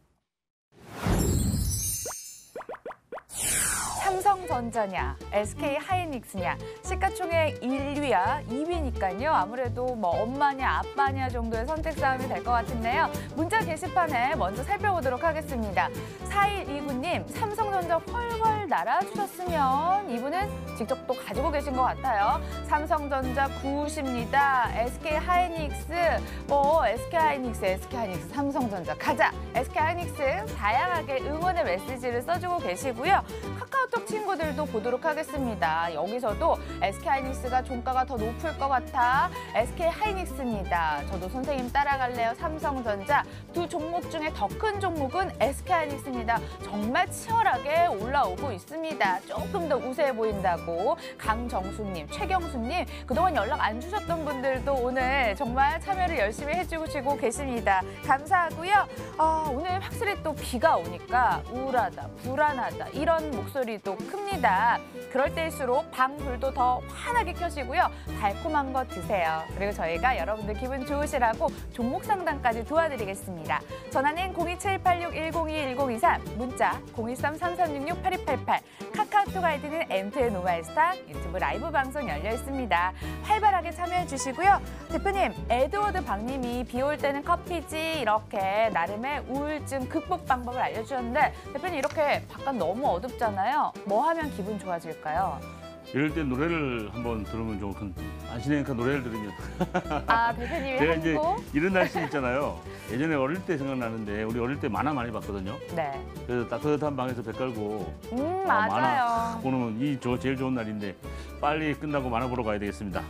삼성전자냐, 에스케이하이닉스냐, 시가총액 일 위와 이 위니까요. 아무래도 뭐 엄마냐, 아빠냐 정도의 선택 싸움이 될 것 같은데요. 문자 게시판에 먼저 살펴보도록 하겠습니다. 사일이구 님, 삼성전자 훨훨 날아주셨으면 이분은 직접 또 가지고 계신 것 같아요. 삼성전자 구십니다. 에스케이하이닉스, 뭐 에스케이하이닉스, 에스케이하이닉스, 삼성전자 가자. 에스케이하이닉스 다양하게 응원의 메시지를 써주고 계시고요. 카카오톡 친구들도 보도록 하겠습니다. 여기서도 에스케이하이닉스가 종가가 더 높을 것 같아. 에스케이하이닉스입니다. 저도 선생님 따라갈래요. 삼성전자. 두 종목 중에 더 큰 종목은 에스케이하이닉스입니다. 정말 치열하게 올라오고 있습니다. 조금 더 우세해 보인다고. 강정수님, 최경수님, 그동안 연락 안 주셨던 분들도 오늘 정말 참여를 열심히 해주시고 계십니다. 감사하고요. 아, 오늘 확실히 또 비가 오니까 우울하다, 불안하다 이런 목소리 부담이 또 큽니다. 그럴 때일수록 방불도 더 환하게 켜시고요. 달콤한 거 드세요. 그리고 저희가 여러분들 기분 좋으시라고 종목 상담까지 도와드리겠습니다. 전화는 공이칠팔육 일공이일공이삼, 문자 공일삼 삼삼육육 팔이팔팔, 카카오톡 아이디는 엠티엔 모바일스타, 유튜브 라이브 방송 열려 있습니다. 활발하게 참여해 주시고요. 대표님, 에드워드 박님이 비 올 때는 커피지 이렇게 나름의 우울증 극복 방법을 알려주셨는데 대표님 이렇게 바깥 너무 어둡잖아요. 뭐 하면 기분 좋아질까요? 이럴 때 노래를 한번 들으면 좋을 안신혜니까 노래를 들으면 아, 대표님이 제가 한 이제 곡? 이런 날씨 있잖아요. 예전에 어릴 때 생각나는데 우리 어릴 때 만화 많이 봤거든요. 네. 그래서 따뜻한 방에서 배 깔고 음, 어, 맞아요. 만화 보는 이 저 제일 좋은 날인데 빨리 끝나고 만화 보러 가야 되겠습니다.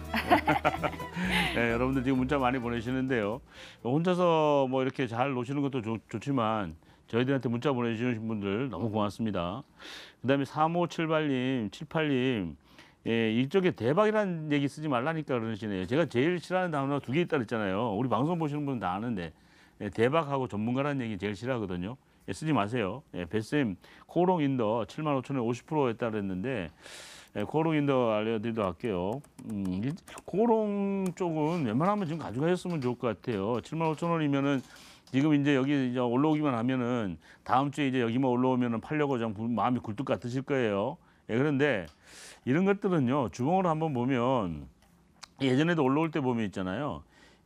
네, 여러분들 지금 문자 많이 보내시는데요. 혼자서 뭐 이렇게 잘 노시는 것도 좋, 좋지만 저희들한테 문자 보내주신 분들 너무 고맙습니다. 그다음에 삼오칠팔님, 칠팔님 예, 이쪽에 대박이라는 얘기 쓰지 말라니까 그러시네요. 제가 제일 싫어하는 단어가 두 개 있다 그랬잖아요. 우리 방송 보시는 분은 다 아는데 예, 대박하고 전문가라는 얘기 제일 싫어하거든요. 예, 쓰지 마세요. 예, 베스엠 코롱 인더 칠만 오천에 오십 퍼센트 했다 그랬는데 예, 코롱 인더 알려드리도록 할게요. 음, 이 코롱 쪽은 웬만하면 지금 가져가셨으면 좋을 것 같아요. 칠만 오천 원이면은 지금 이제 여기 이제 올라오기만 하면은 다음 주에 이제 여기만 올라오면은 팔려고 좀 마음이 굴뚝 같으실 거예요. 예, 그런데 이런 것들은요 주봉으로 한번 보면 예전에도 올라올 때 보면 있잖아요.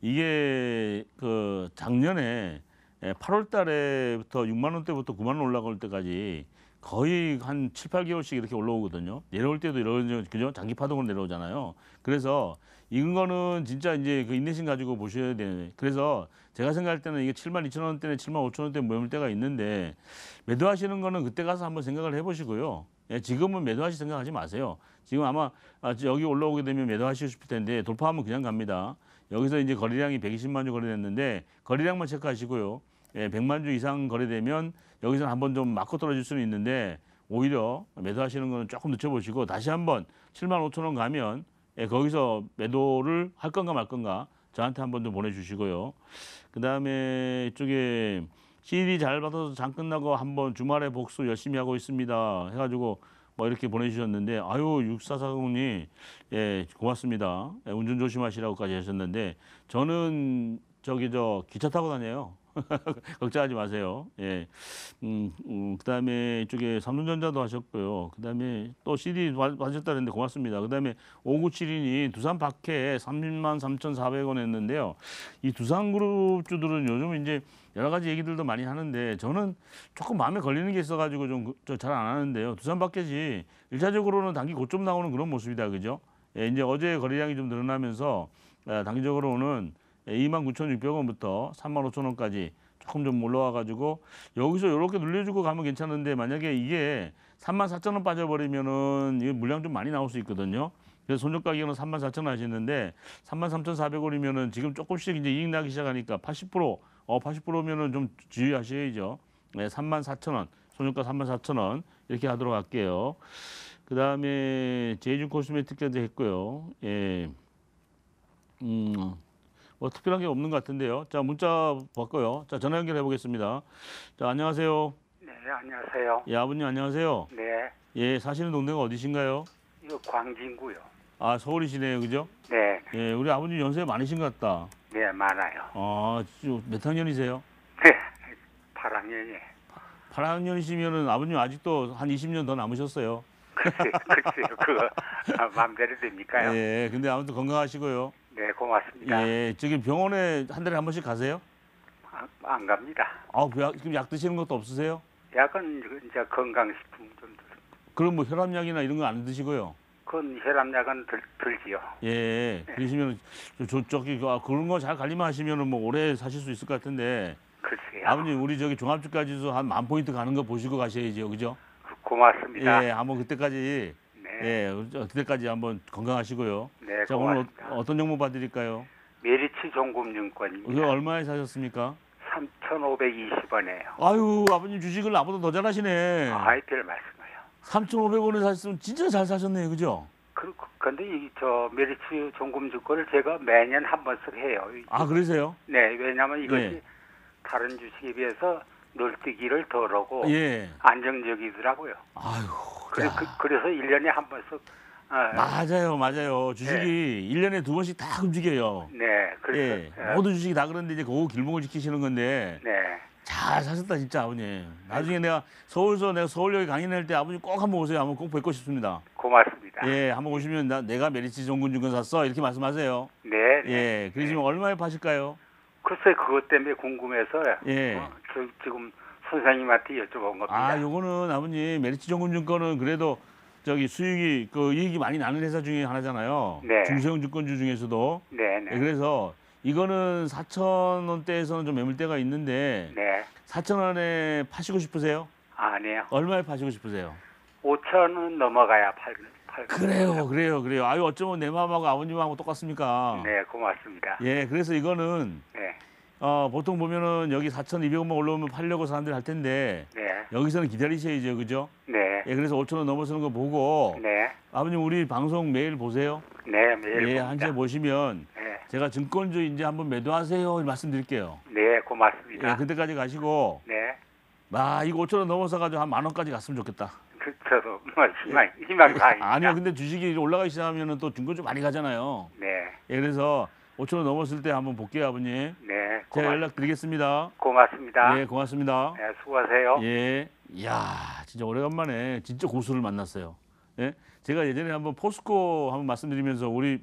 이게 그 작년에 팔월 달에부터 육만 원대부터 구만 원 올라갈 때까지 거의 한 칠, 팔 개월씩 이렇게 올라오거든요. 내려올 때도 이런 그죠? 장기 파동으로 내려오잖아요. 그래서 이거는 진짜 이제 그 인내심 가지고 보셔야 돼요. 그래서 제가 생각할 때는 이게 칠만 이천 원대나 칠만 오천 원대 모일 때가 있는데 매도하시는 거는 그때 가서 한번 생각을 해보시고요. 예, 지금은 매도하실 생각하지 마세요. 지금 아마 여기 올라오게 되면 매도하시고 싶을 텐데 돌파하면 그냥 갑니다. 여기서 이제 거래량이 백이십만 주 거래됐는데 거래량만 체크하시고요. 예, 백만 주 이상 거래되면 여기서 한번 좀 맞고 떨어질 수는 있는데 오히려 매도하시는 거는 조금 늦춰보시고 다시 한번 칠만 오천 원 가면 예, 거기서 매도를 할 건가 말 건가 저한테 한번 좀 보내주시고요. 그 다음에 이쪽에 씨디 잘 받아서 장 끝나고 한번 주말에 복수 열심히 하고 있습니다. 해가지고 뭐 이렇게 보내주셨는데 아유 육사사공님 예 고맙습니다. 예, 운전 조심하시라고까지 하셨는데 저는 저기 저 기차 타고 다녀요. 걱정하지 마세요. 예. 음, 음, 그다음에 이쪽에 삼성전자도 하셨고요. 그다음에 또 씨디 받으셨다 그랬는데 고맙습니다. 그다음에 오구칠이이 두산 박해 삼십만 삼천사백 원 했는데요. 이 두산그룹 주들은 요즘 이제 여러 가지 얘기들도 많이 하는데 저는 조금 마음에 걸리는 게 있어가지고 좀 잘 안 하는데요. 두산 박해지 일차적으로는 단기 고점 나오는 그런 모습이다, 그죠? 예, 이제 어제 거래량이 좀 늘어나면서 예, 단기적으로는 이만 구천육백 원부터 삼만 오천 원까지 조금 좀 올라와가지고 여기서 이렇게 눌려주고 가면 괜찮은데 만약에 이게 삼만 사천 원 빠져버리면은 이 물량 좀 많이 나올 수 있거든요. 그래서 손절 가격은 삼만 사천 원 하시는데 삼만 삼천사백 원이면은 지금 조금씩 이제 이익 나기 시작하니까 팔십 퍼센트 어 팔십 퍼센트면은 좀 주의하셔야죠. 네, 삼만 사천 원 손절가 삼만 사천 원 이렇게 하도록 할게요. 그 다음에 제이준 코스메틱까지 했고요. 예, 음. 뭐 특별한 게 없는 것 같은데요. 자 문자 받고요. 자 전화 연결해 보겠습니다. 자 안녕하세요. 네 안녕하세요. 예 아버님 안녕하세요. 네 예 사시는 동네가 어디신가요? 이거 광진구요. 아 서울이시네요, 그죠? 네, 예 우리 아버님 연세 많으신 것 같다. 네 많아요. 아몇 학년이세요? 네 팔 학년이. 팔 학년이시면은 아버님 아직도 한 이십 년 더 남으셨어요. 글쎄요, 글쎄요 그거 아, 마음대로 됩니까요? 예 근데 아무튼 건강하시고요. 네 고맙습니다. 예 저기 병원에 한 달에 한 번씩 가세요? 안, 안 갑니다. 아 그 약, 지금 약 드시는 것도 없으세요? 약은 이제 건강식품 좀 들. 그럼 뭐 혈압약이나 이런 거 안 드시고요? 그건 혈압약은 들, 들지요. 예, 그러시면 저 저기 아, 그런 거 잘 관리만 하시면은 뭐 오래 사실 수 있을 것 같은데. 글쎄요. 아버님 우리 저기 종합주가지수 한 만 포인트 가는 거 보시고 가셔야죠, 그죠? 고맙습니다. 예, 한번 그때까지 네, 예, 그때까지 한번 건강하시고요. 네 자 오늘 고맙습니다. 어, 어떤 정보 봐드릴까요? 메리츠 종금증권입니다. 이거 얼마에 사셨습니까? 삼천오백이십 원이에요. 아유 아버님 주식을 나보다 더 잘하시네. 아이 별 말씀을요. 삼천오백 원에 사셨으면 진짜 잘 사셨네요, 그죠? 그, 근데 이 저 메리츠 종금증권을 제가 매년 한 번씩 해요. 아 그러세요? 네, 왜냐하면 이것이 예. 다른 주식에 비해서 늘뛰기를 덜하고 예. 안정적이더라고요. 아유 그래, 자. 그, 그래서 일 년에 한 번씩 아, 맞아요, 맞아요. 주식이 일 년에 두 번씩 다 움직여요. 네, 그래서 예, 예, 모든 주식이 다 그런데 이제 그 길목을 지키시는 건데 네, 잘 사셨다 진짜 아버님. 나중에 내가 서울서 내가 서울역에 강의할 때 아버님 꼭 한번 오세요. 한번 꼭 뵙고 싶습니다. 고맙습니다. 예, 한번 오시면 나, 내가 메리츠 정군증권 샀어 이렇게 말씀하세요. 네, 네. 예, 그러시면 얼마에 파실까요? 글쎄 그것 때문에 궁금해서 예. 어, 저, 지금 선생님한테 여쭤본 겁니다. 아, 요거는 아버님 메리츠 정군증권은 그래도 저기 수익이 그 이익이 많이 나는 회사 중에 하나잖아요. 네. 중소형 주권주 중에서도. 네, 예, 네, 그래서 이거는 사천 원대에서는 좀 매물대가 있는데 네. 사천 원에 파시고 싶으세요? 아니요. 얼마에 파시고 싶으세요? 오천 원 넘어가야 팔. 팔 그래요, 그래요, 그래요. 아유 어쩌면 내 마음하고 아버님하고 똑같습니까? 네, 고맙습니다. 예, 그래서 이거는 네, 어, 보통 보면은 여기 사천이백 원만 올라오면 팔려고 사람들이 할 텐데 네, 여기서는 기다리셔야죠, 그죠? 네, 예, 그래서 오천 원 넘어서는 거 보고 네, 아버님 우리 방송 매일 보세요. 네, 매일 예, 봅니다. 한채 보시면 네, 제가 증권주 이제 한번 매도하세요 말씀드릴게요. 네, 고맙습니다. 예, 그때까지 가시고 네, 아 이거 오천 원 넘어서 가지고 한 만 원까지 갔으면 좋겠다. 그, 저도 뭐 희망, 희망사항입니다. 아니요, 근데 주식이 올라가기 시작하면은 또 증권주 많이 가잖아요. 네, 예, 그래서 오천 원 넘었을 때 한번 볼게요, 아버님. 네, 제가 고맙, 연락드리겠습니다. 고맙습니다. 예, 고맙습니다. 네, 수고하세요. 예, 이야, 진짜 오래간만에 진짜 고수를 만났어요. 예, 제가 예전에 한번 포스코 한번 말씀드리면서 우리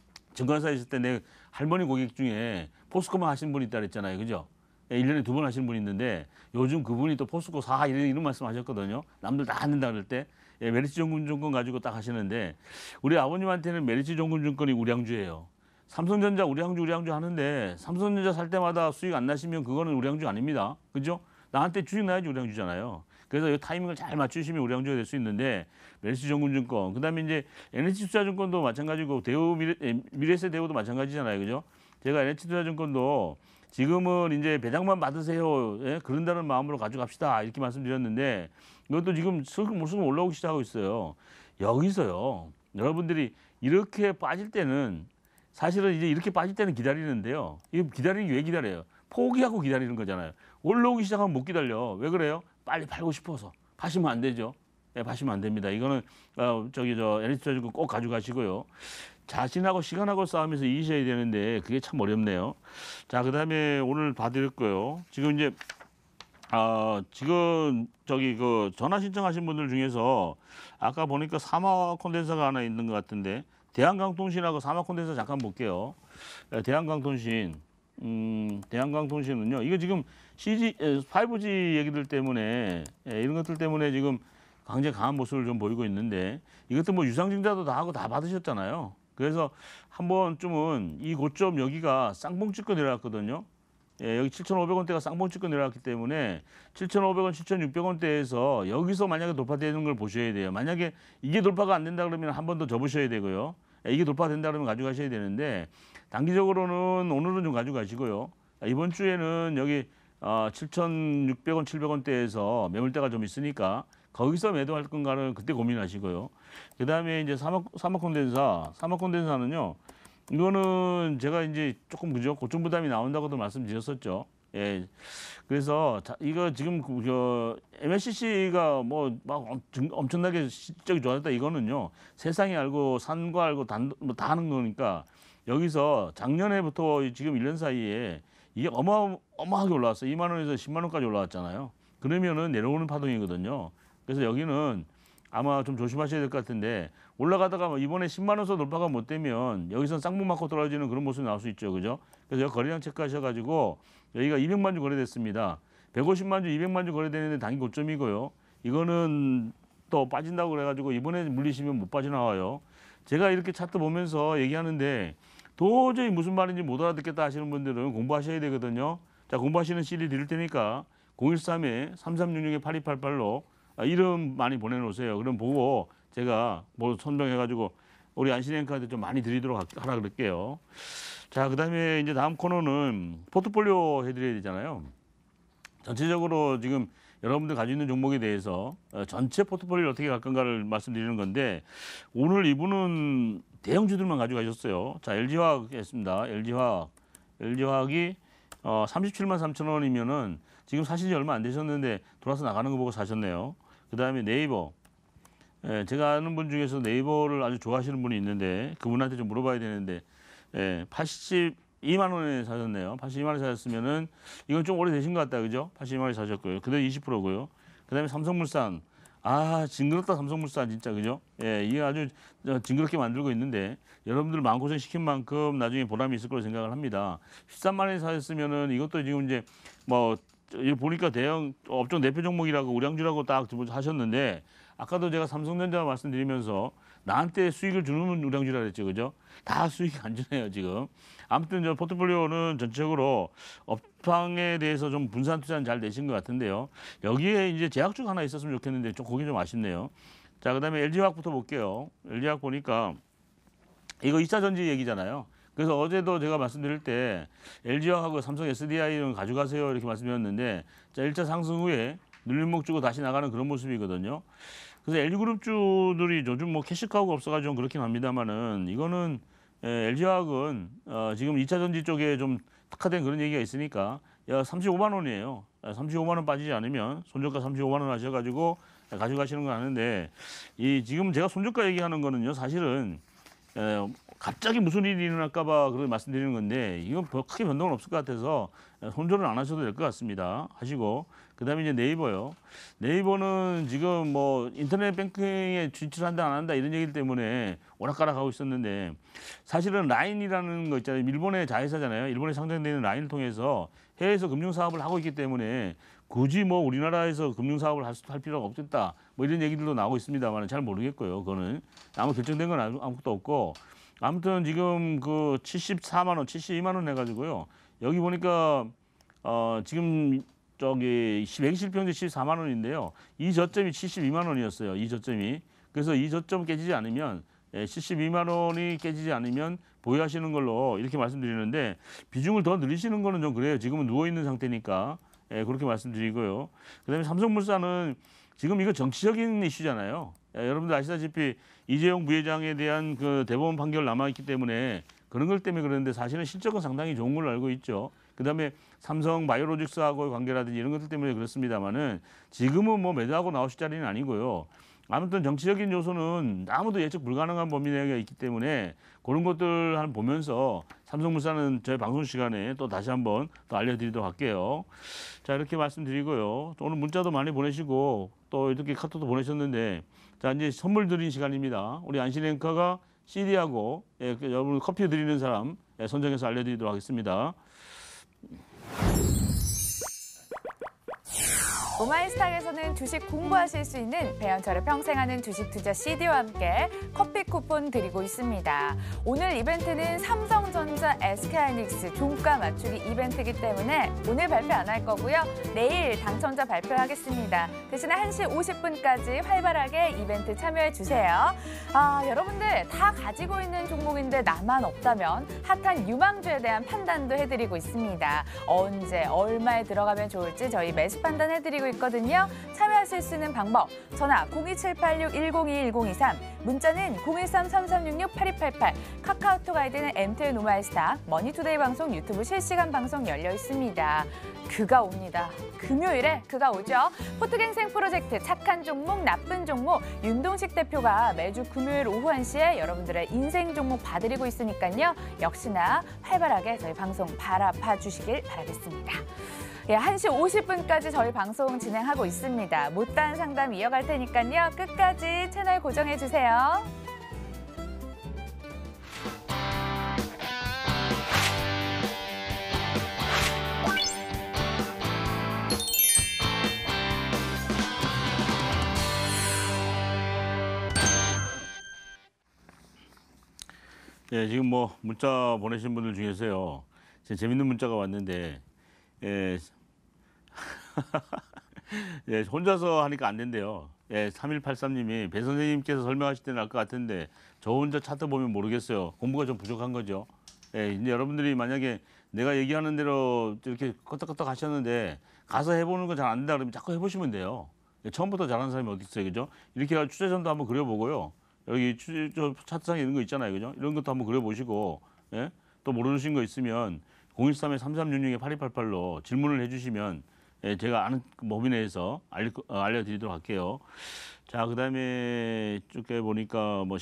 증권사에 있을 때 내 할머니 고객 중에 포스코만 하신 분이 있다 그랬잖아요, 그죠? 예, 일 년에 두 번 하시는 분이 있는데 요즘 그분이 또 포스코 사 이런, 이런 말씀 하셨거든요. 남들 다 안 된다 그럴 때 예, 메리츠 정군증권 가지고 딱 하시는데 우리 아버님한테는 메리츠 정군증권이 우량주예요. 삼성전자 우량주 우량주 하는데 삼성전자 살 때마다 수익 안 나시면 그거는 우량주 아닙니다. 그죠? 나한테 주식 나야지 우량주잖아요. 그래서 이 타이밍을 잘 맞추시면 우량주가 될 수 있는데 메리츠 정군증권 그다음에 이제 엔에이치투자증권도 마찬가지고 대우 미래, 미래세 대우도 마찬가지잖아요. 그죠? 제가 엔에이치투자증권도 지금은 이제 배당만 받으세요. 예? 그런다는 마음으로 가져갑시다. 이렇게 말씀드렸는데 이것도 지금 슬금슬금 올라오기 시작하고 있어요. 여기서요. 여러분들이 이렇게 빠질 때는 사실은 이제 이렇게 빠질 때는 기다리는데요. 이거 기다리는 게 왜 기다려요? 포기하고 기다리는 거잖아요. 올라오기 시작하면 못 기다려. 왜 그래요? 빨리 팔고 싶어서. 파시면 안 되죠. 예, 파시면 안 됩니다. 이거는 어, 저기 저 엔에이치투자증권 꼭 가져가시고요. 자신하고 시간하고 싸우면서 이기셔야 되는데 그게 참 어렵네요. 자, 그다음에 오늘 봐드렸고요. 지금 이제 아 지금 저기 그 전화 신청하신 분들 중에서 아까 보니까 사마 콘덴서가 하나 있는 것 같은데 대한강통신하고 사마 콘덴서 잠깐 볼게요. 에, 대한강통신, 음, 대한강통신은요. 이거 지금 씨지, 에, 파이브지 얘기들 때문에 에, 이런 것들 때문에 지금 굉장히 강한 모습을 좀 보이고 있는데 이것도 뭐 유상증자도 다 하고 다 받으셨잖아요. 그래서 한 번쯤은 이 고점 여기가 쌍봉 찍고 내려왔거든요. 예, 여기 칠천오백 원대가 쌍봉 찍고 내려왔기 때문에 칠천오백 원, 칠천육백 원대에서 여기서 만약에 돌파되는 걸 보셔야 돼요. 만약에 이게 돌파가 안 된다 그러면 한 번 더 접으셔야 되고요. 예, 이게 돌파된다 그러면 가져가셔야 되는데 단기적으로는 오늘은 좀 가져가시고요. 이번 주에는 여기 어, 칠천육백 원, 칠백 원대에서 매물대가 좀 있으니까 거기서 매도할 건가를 그때 고민하시고요. 그 다음에 이제 사막, 사막 콘덴사, 사막 콘덴사는요. 이거는 제가 이제 조금 그죠 고점 부담이 나온다고도 말씀드렸었죠. 예, 그래서 자, 이거 지금 그, 저 엠에스씨씨가 뭐 막 엄청나게 실적이 좋아졌다 이거는요. 세상이 알고 산과 알고 뭐 다 하는 거니까 여기서 작년에부터 지금 일 년 사이에 이게 어마 어마하게 올라왔어요. 이만 원에서 십만 원까지 올라왔잖아요. 그러면은 내려오는 파동이거든요. 그래서 여기는 아마 좀 조심하셔야 될 것 같은데 올라가다가 이번에 십만 원서 돌파가 못 되면 여기서 쌍문 맞고 떨어지는 그런 모습이 나올 수 있죠. 그죠? 그래서 여기 거래량 체크하셔가지고 여기가 이백만 주 거래됐습니다. 백오십만 주, 이백만 주 거래되는데 단기 고점이고요. 이거는 또 빠진다고 그래가지고 이번에 물리시면 못 빠져나와요. 제가 이렇게 차트 보면서 얘기하는데 도저히 무슨 말인지 못 알아듣겠다 하시는 분들은 공부하셔야 되거든요. 자, 공부하시는 씨디 드릴 테니까 공일삼 삼삼육육 팔이팔팔로 이름 많이 보내놓으세요. 그럼 보고 제가 뭐 선정해가지고 우리 안신행카한테 좀 많이 드리도록 하라 그럴게요. 자, 그다음에 이제 다음 코너는 포트폴리오 해드려야 되잖아요. 전체적으로 지금 여러분들 가지고 있는 종목에 대해서 전체 포트폴리오를 어떻게 갈 건가를 말씀드리는 건데 오늘 이분은 대형주들만 가지고 가셨어요. 자, 엘지화학 했습니다. 엘지화학, 엘지화학이 어, 삼십칠만 삼천 원이면은 지금 사신 지 얼마 안 되셨는데 돌아서 나가는 거 보고 사셨네요. 그 다음에 네이버. 예, 제가 아는 분 중에서 네이버를 아주 좋아하시는 분이 있는데 그분한테 좀 물어봐야 되는데 예, 팔십이만 원에 사셨네요. 팔십이만 원에 사셨으면은 이건 좀 오래되신 것 같다, 그죠? 팔십이만 원에 사셨고요. 그다음에 이십 퍼센트고요. 그다음에 삼성물산. 아, 징그럽다 삼성물산 진짜, 그죠? 예, 이게 아주 징그럽게 만들고 있는데 여러분들 마음고생 시킨 만큼 나중에 보람이 있을 거로 생각을 합니다. 십삼만 원에 사셨으면은 이것도 지금 이제 뭐 여기 보니까 대형 업종 대표 종목이라고 우량주라고 딱 하셨는데 아까도 제가 삼성전자 말씀드리면서 나한테 수익을 주는 우량주라 그랬죠, 그죠? 다 수익이 안 주네요 지금. 아무튼 저 포트폴리오는 전체적으로 업황에 대해서 좀 분산 투자는 잘 되신 것 같은데요. 여기에 이제 제약주가 하나 있었으면 좋겠는데 좀 그게 좀 아쉽네요. 자, 그다음에 엘지화학부터 볼게요. 엘지화학 보니까 이거 이 차 전지 얘기잖아요. 그래서 어제도 제가 말씀드릴 때 엘지화학하고 삼성 에스디아이는 가져가세요 이렇게 말씀드렸는데 자, 일 차 상승 후에 눌림목 주고 다시 나가는 그런 모습이거든요. 그래서 엘지그룹주들이 요즘 뭐 캐시카우가 없어가지고 그렇긴 합니다만은 이거는 엘지화학은 어, 지금 이 차 전지 쪽에 좀 특화된 그런 얘기가 있으니까 야, 삼십오만 원이에요. 삼십오만 원 빠지지 않으면 손절가 삼십오만 원 하셔가지고 가져가시는 거 아는데 이 지금 제가 손절가 얘기하는 거는요 사실은 에, 갑자기 무슨 일이 일어날까봐 그렇게 말씀드리는 건데 이건 크게 변동은 없을 것 같아서 손절은 안 하셔도 될 것 같습니다. 하시고 그다음에 이제 네이버요. 네이버는 지금 뭐 인터넷 뱅킹에 진출한다 안 한다 이런 얘기 때문에 오락가락하고 있었는데 사실은 라인이라는 거 있잖아요. 일본의 자회사잖아요. 일본에 상장되는 라인을 통해서 해외에서 금융 사업을 하고 있기 때문에 굳이 뭐 우리나라에서 금융 사업을 할, 할 필요가 없겠다. 뭐 이런 얘기들도 나오고 있습니다만 잘 모르겠고요. 그거는 아무 결정된 건 아무것도 없고 아무튼 지금 그 칠십사만 원, 칠십이만 원 해가지고요. 여기 보니까 어 지금 저기 백이십평대 칠십사만 원인데요. 이 저점이 칠십이만 원이었어요. 이 저점이. 그래서 이 저점 깨지지 않으면 칠십이만 원이 깨지지 않으면 보유하시는 걸로 이렇게 말씀드리는데 비중을 더 늘리시는 거는 좀 그래요. 지금은 누워 있는 상태니까 예, 그렇게 말씀드리고요. 그다음에 삼성물산은 지금 이거 정치적인 이슈잖아요. 예, 여러분들 아시다시피 이재용 부회장에 대한 그 대법원 판결 남아있기 때문에 그런 것 때문에 그러는데 사실은 실적은 상당히 좋은 걸로 알고 있죠. 그다음에 삼성 바이오로직스하고의 관계라든지 이런 것들 때문에 그렇습니다만은 지금은 뭐 매도하고 나오실 자리는 아니고요. 아무튼 정치적인 요소는 아무도 예측 불가능한 범위 내에 있기 때문에 그런 것들 한번 보면서 삼성물산은 저희 방송 시간에 또 다시 한번 또 알려드리도록 할게요. 자, 이렇게 말씀드리고요. 또 오늘 문자도 많이 보내시고 또 이렇게 카톡도 보내셨는데 자, 이제 선물 드리는 시간입니다. 우리 안신앵커가 씨디하고 예, 여러분 커피 드리는 사람 예, 선정해서 알려드리도록 하겠습니다. 오마이스탁에서는 주식 공부하실 수 있는 배현철의 평생 하는 주식 투자 씨디와 함께 커피 쿠폰 드리고 있습니다. 오늘 이벤트는 삼성전자, 에스케이하이닉스 종가 맞추기 이벤트이기 때문에 오늘 발표 안 할 거고요. 내일 당첨자 발표하겠습니다. 대신에 한 시 오십 분까지 활발하게 이벤트 참여해 주세요. 아, 여러분들 다 가지고 있는 종목인데 나만 없다면 핫한 유망주에 대한 판단도 해드리고 있습니다. 언제, 얼마에 들어가면 좋을지 저희 매수 판단 해드리고 있거든요. 참여하실 수 있는 방법 전화 공이칠팔육 일공이일공이삼 문자는 공일삼 삼삼육육 팔이팔팔 카카오톡 아이디는 엠티엘 오마이스탁 머니투데이 방송 유튜브 실시간 방송 열려 있습니다. 그가 옵니다. 금요일에 그가 오죠. 포트갱생 프로젝트 착한 종목 나쁜 종목 윤동식 대표가 매주 금요일 오후 한 시에 여러분들의 인생 종목 봐드리고 있으니까요. 역시나 활발하게 저희 방송 바라봐 주시길 바라겠습니다. 예, 한 시 오십 분까지 저희 방송 진행하고 있습니다. 못다한 상담 이어갈 테니까요. 끝까지 채널 고정해 주세요. 예, 지금 뭐 문자 보내신 분들 중에서요. 재밌는 문자가 왔는데 예, 예, 혼자서 하니까 안 된대요. 예, 삼일팔삼 님이 배 선생님께서 설명하실 때는 알 것 같은데 저 혼자 차트 보면 모르겠어요. 공부가 좀 부족한 거죠. 예, 이제 여러분들이 만약에 내가 얘기하는 대로 이렇게 껐덕껐덕 하셨는데 가서 해보는 거 잘 안 된다 그러면 자꾸 해보시면 돼요. 예, 처음부터 잘하는 사람이 어디 있어요, 그죠? 이렇게 해서 추세선도 한번 그려보고요. 여기 추, 저 차트상에 이런 거 있잖아요, 그죠? 이런 것도 한번 그려보시고, 예? 또 모르신 거 있으면 공일삼 삼삼육육 팔이팔팔로 질문을 해주시면 예, 제가 아는 범위 내에서 알려, 어, 알려드리도록 할게요. 자, 그다음에 쭉 보니까 뭐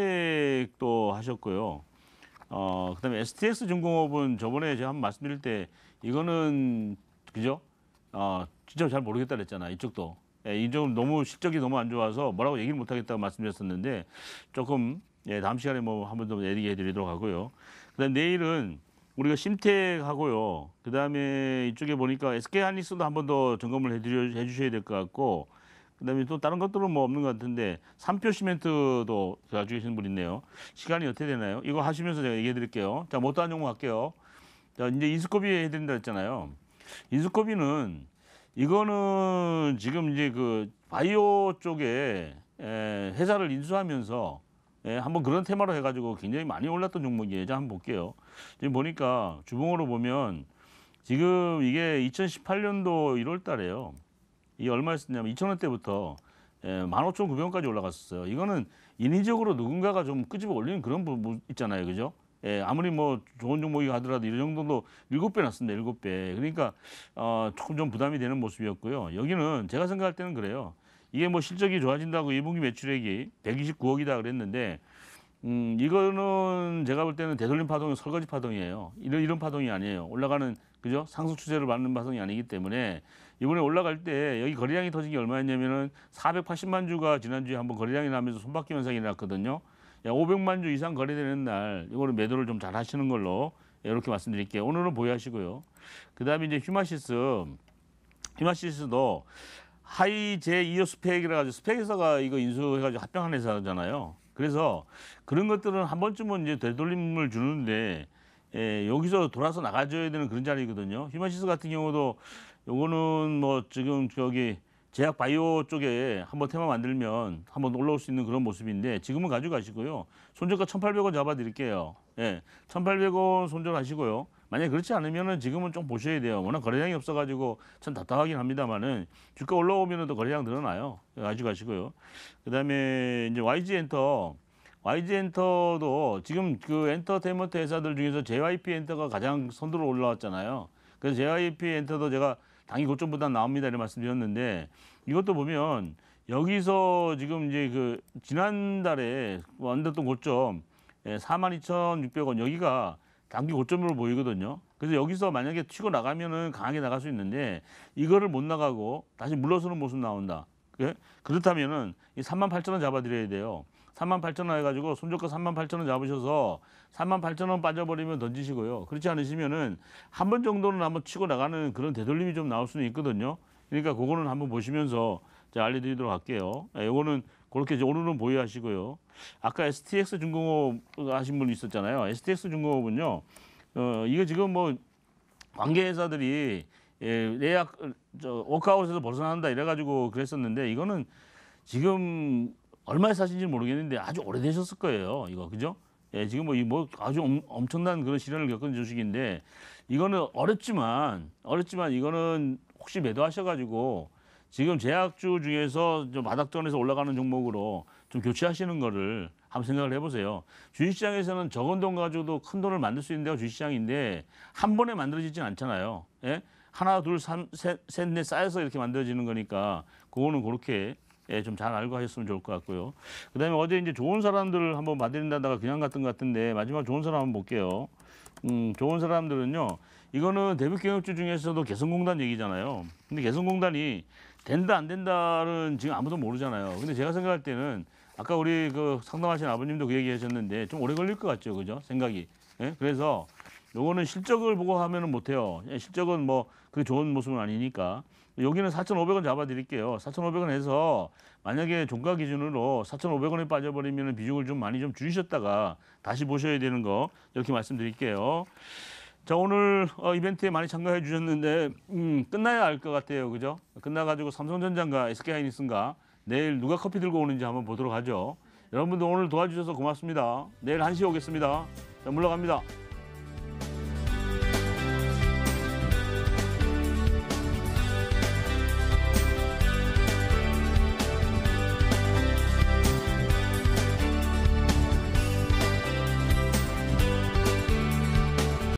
심택도 하셨고요. 어, 그다음에 에스티엑스 중공업은 저번에 제가 한번 말씀드릴 때 이거는 그죠? 어, 진짜 잘 모르겠다 그랬잖아. 이쪽도. 예, 이쪽은 너무 실적이 너무 안 좋아서 뭐라고 얘기를 못 하겠다고 말씀드렸었는데 조금 예, 다음 시간에 뭐 한 번 더 얘기해 드리도록 하고요. 그다음 내일은 우리가 심택하고요. 그다음에 이쪽에 보니까 에스케이 하이닉스도 한 번 더 점검을 해드려, 해주셔야 될 것 같고, 그다음에 또 다른 것들은 뭐 없는 것 같은데 삼표 시멘트도 가지고 계시는 분 있네요. 시간이 어떻게 되나요? 이거 하시면서 제가 얘기해 드릴게요. 자, 못다한 종목 할게요. 자, 이제 인수코비 해드린다 했잖아요. 인수코비는 이거는 지금 이제 그 바이오 쪽에 에, 회사를 인수하면서 예, 한번 그런 테마로 해가지고 굉장히 많이 올랐던 종목이에요. 자, 한번 볼게요. 지금 보니까 주봉으로 보면 지금 이게 이천십팔 년도 일월 달에요. 이게 얼마였었냐면 이천 원대부터 예, 만 오천구백 원까지 올라갔었어요. 이거는 인위적으로 누군가가 좀 끄집어 올리는 그런 부분 있잖아요. 그죠? 예, 아무리 뭐 좋은 종목이 하더라도 이 정도도 일곱 배 났습니다. 일곱 배. 그러니까 어, 조금 좀 부담이 되는 모습이었고요. 여기는 제가 생각할 때는 그래요. 이게 뭐 실적이 좋아진다고 이 분기 매출액이 백이십구 억이다 그랬는데 음, 이거는 제가 볼 때는 되돌림 파동은 설거지 파동이에요. 이런 이런 파동이 아니에요. 올라가는 그죠? 상승 추세를 받는 파동이 아니기 때문에 이번에 올라갈 때 여기 거래량이 터진 게 얼마였냐면은 사백팔십만 주가 지난주에 한번 거래량이 나면서 손바퀴 현상이 났거든요. 야, 오백만 주 이상 거래되는 날 이거는 매도를 좀 잘 하시는 걸로 이렇게 말씀드릴게요. 오늘은 보유하시고요. 그다음에 이제 휴마시스, 휴마시스도 하이제 이오 스펙이라 가지고 스펙 회사가 이거 인수해가지고 합병한 회사잖아요. 그래서 그런 것들은 한 번쯤은 이제 되돌림을 주는데 예, 여기서 돌아서 나가줘야 되는 그런 자리거든요. 휴마시스 같은 경우도 요거는 뭐 지금 저기 제약 바이오 쪽에 한번 테마 만들면 한번 올라올 수 있는 그런 모습인데 지금은 가져가시고요. 손절가 천팔백 원 잡아드릴게요. 예, 천팔백 원 손절하시고요. 만약에 그렇지 않으면은 지금은 좀 보셔야 돼요. 워낙 거래량이 없어가지고 참 답답하긴 합니다만은 주가 올라오면은 또 거래량 늘어나요. 가져가시고요. 그다음에 이제 와이지엔터, 와이지엔터도 지금 그 엔터테인먼트 회사들 중에서 제이와이피엔터가 가장 선두로 올라왔잖아요. 그래서 제이와이피엔터도 제가 당연히 고점보다 나옵니다 이런 말씀드렸는데 이것도 보면 여기서 지금 이제 그 지난달에 만들었던 고점 사만 이천육백 원 여기가 단기 고점으로 보이거든요. 그래서 여기서 만약에 치고 나가면은 강하게 나갈 수 있는데 이거를 못 나가고 다시 물러서는 모습 나온다. 그렇다면은 이 삼만 팔천 원 잡아드려야 돼요. 삼만 팔천 원 해가지고 손절가 삼만 팔천 원 잡으셔서 삼만 팔천 원 빠져버리면 던지시고요. 그렇지 않으시면은 한 번 정도는 한번 치고 나가는 그런 되돌림이 좀 나올 수는 있거든요. 그러니까 그거는 한번 보시면서 제가 알려드리도록 할게요. 이거는 그렇게 이제 오늘은 보유하시고요. 아까 에스티엑스 중공업 하신 분 있었잖아요. 에스티엑스 중공업은요. 어, 이거 지금 뭐 관계회사들이 예, 예약 저 워크아웃에서 벗어난다 이래가지고 그랬었는데 이거는 지금 얼마에 사신지 모르겠는데 아주 오래되셨을 거예요. 이거 그죠? 예, 지금 뭐, 이 뭐 아주 엄, 엄청난 그런 시련을 겪은 주식인데 이거는 어렵지만 어렵지만 이거는 혹시 매도하셔가지고 지금 제약주 중에서 좀 바닥권에서 올라가는 종목으로 좀 교체하시는 거를 한번 생각을 해보세요. 주식시장에서는 적은 돈 가지고도 큰 돈을 만들 수 있는 데가 주식시장인데 한 번에 만들어지진 않잖아요. 예? 하나, 둘, 삼, 셋, 셋, 넷 쌓여서 이렇게 만들어지는 거니까 그거는 그렇게 예, 좀 잘 알고 하셨으면 좋을 것 같고요. 그다음에 어제 이제 좋은 사람들을 한번 봐드린다다가 그냥 갔던 것 같은데 마지막 좋은 사람 한번 볼게요. 음, 좋은 사람들은요. 이거는 대북 경협주 중에서도 개성공단 얘기잖아요. 근데 개성공단이 된다 안 된다는 지금 아무도 모르잖아요. 근데 제가 생각할 때는 아까 우리 그 상담하신 아버님도 그 얘기하셨는데 좀 오래 걸릴 것 같죠, 그죠? 생각이. 예? 그래서 요거는 실적을 보고 하면은 못해요. 실적은 뭐 그게 좋은 모습은 아니니까. 여기는 사천오백 원 잡아드릴게요. 사천오백 원 해서 만약에 종가 기준으로 사천오백 원에 빠져버리면 비중을 좀 많이 좀 줄이셨다가 다시 보셔야 되는 거 이렇게 말씀드릴게요. 자, 오늘 어, 이벤트에 많이 참가해 주셨는데 음, 끝나야 알 것 같아요. 그죠? 끝나가지고 삼성전자인가 에스케이하이닉스인가 내일 누가 커피 들고 오는지 한번 보도록 하죠. 여러분들 오늘 도와주셔서 고맙습니다. 내일 한 시에 오겠습니다. 자, 물러갑니다.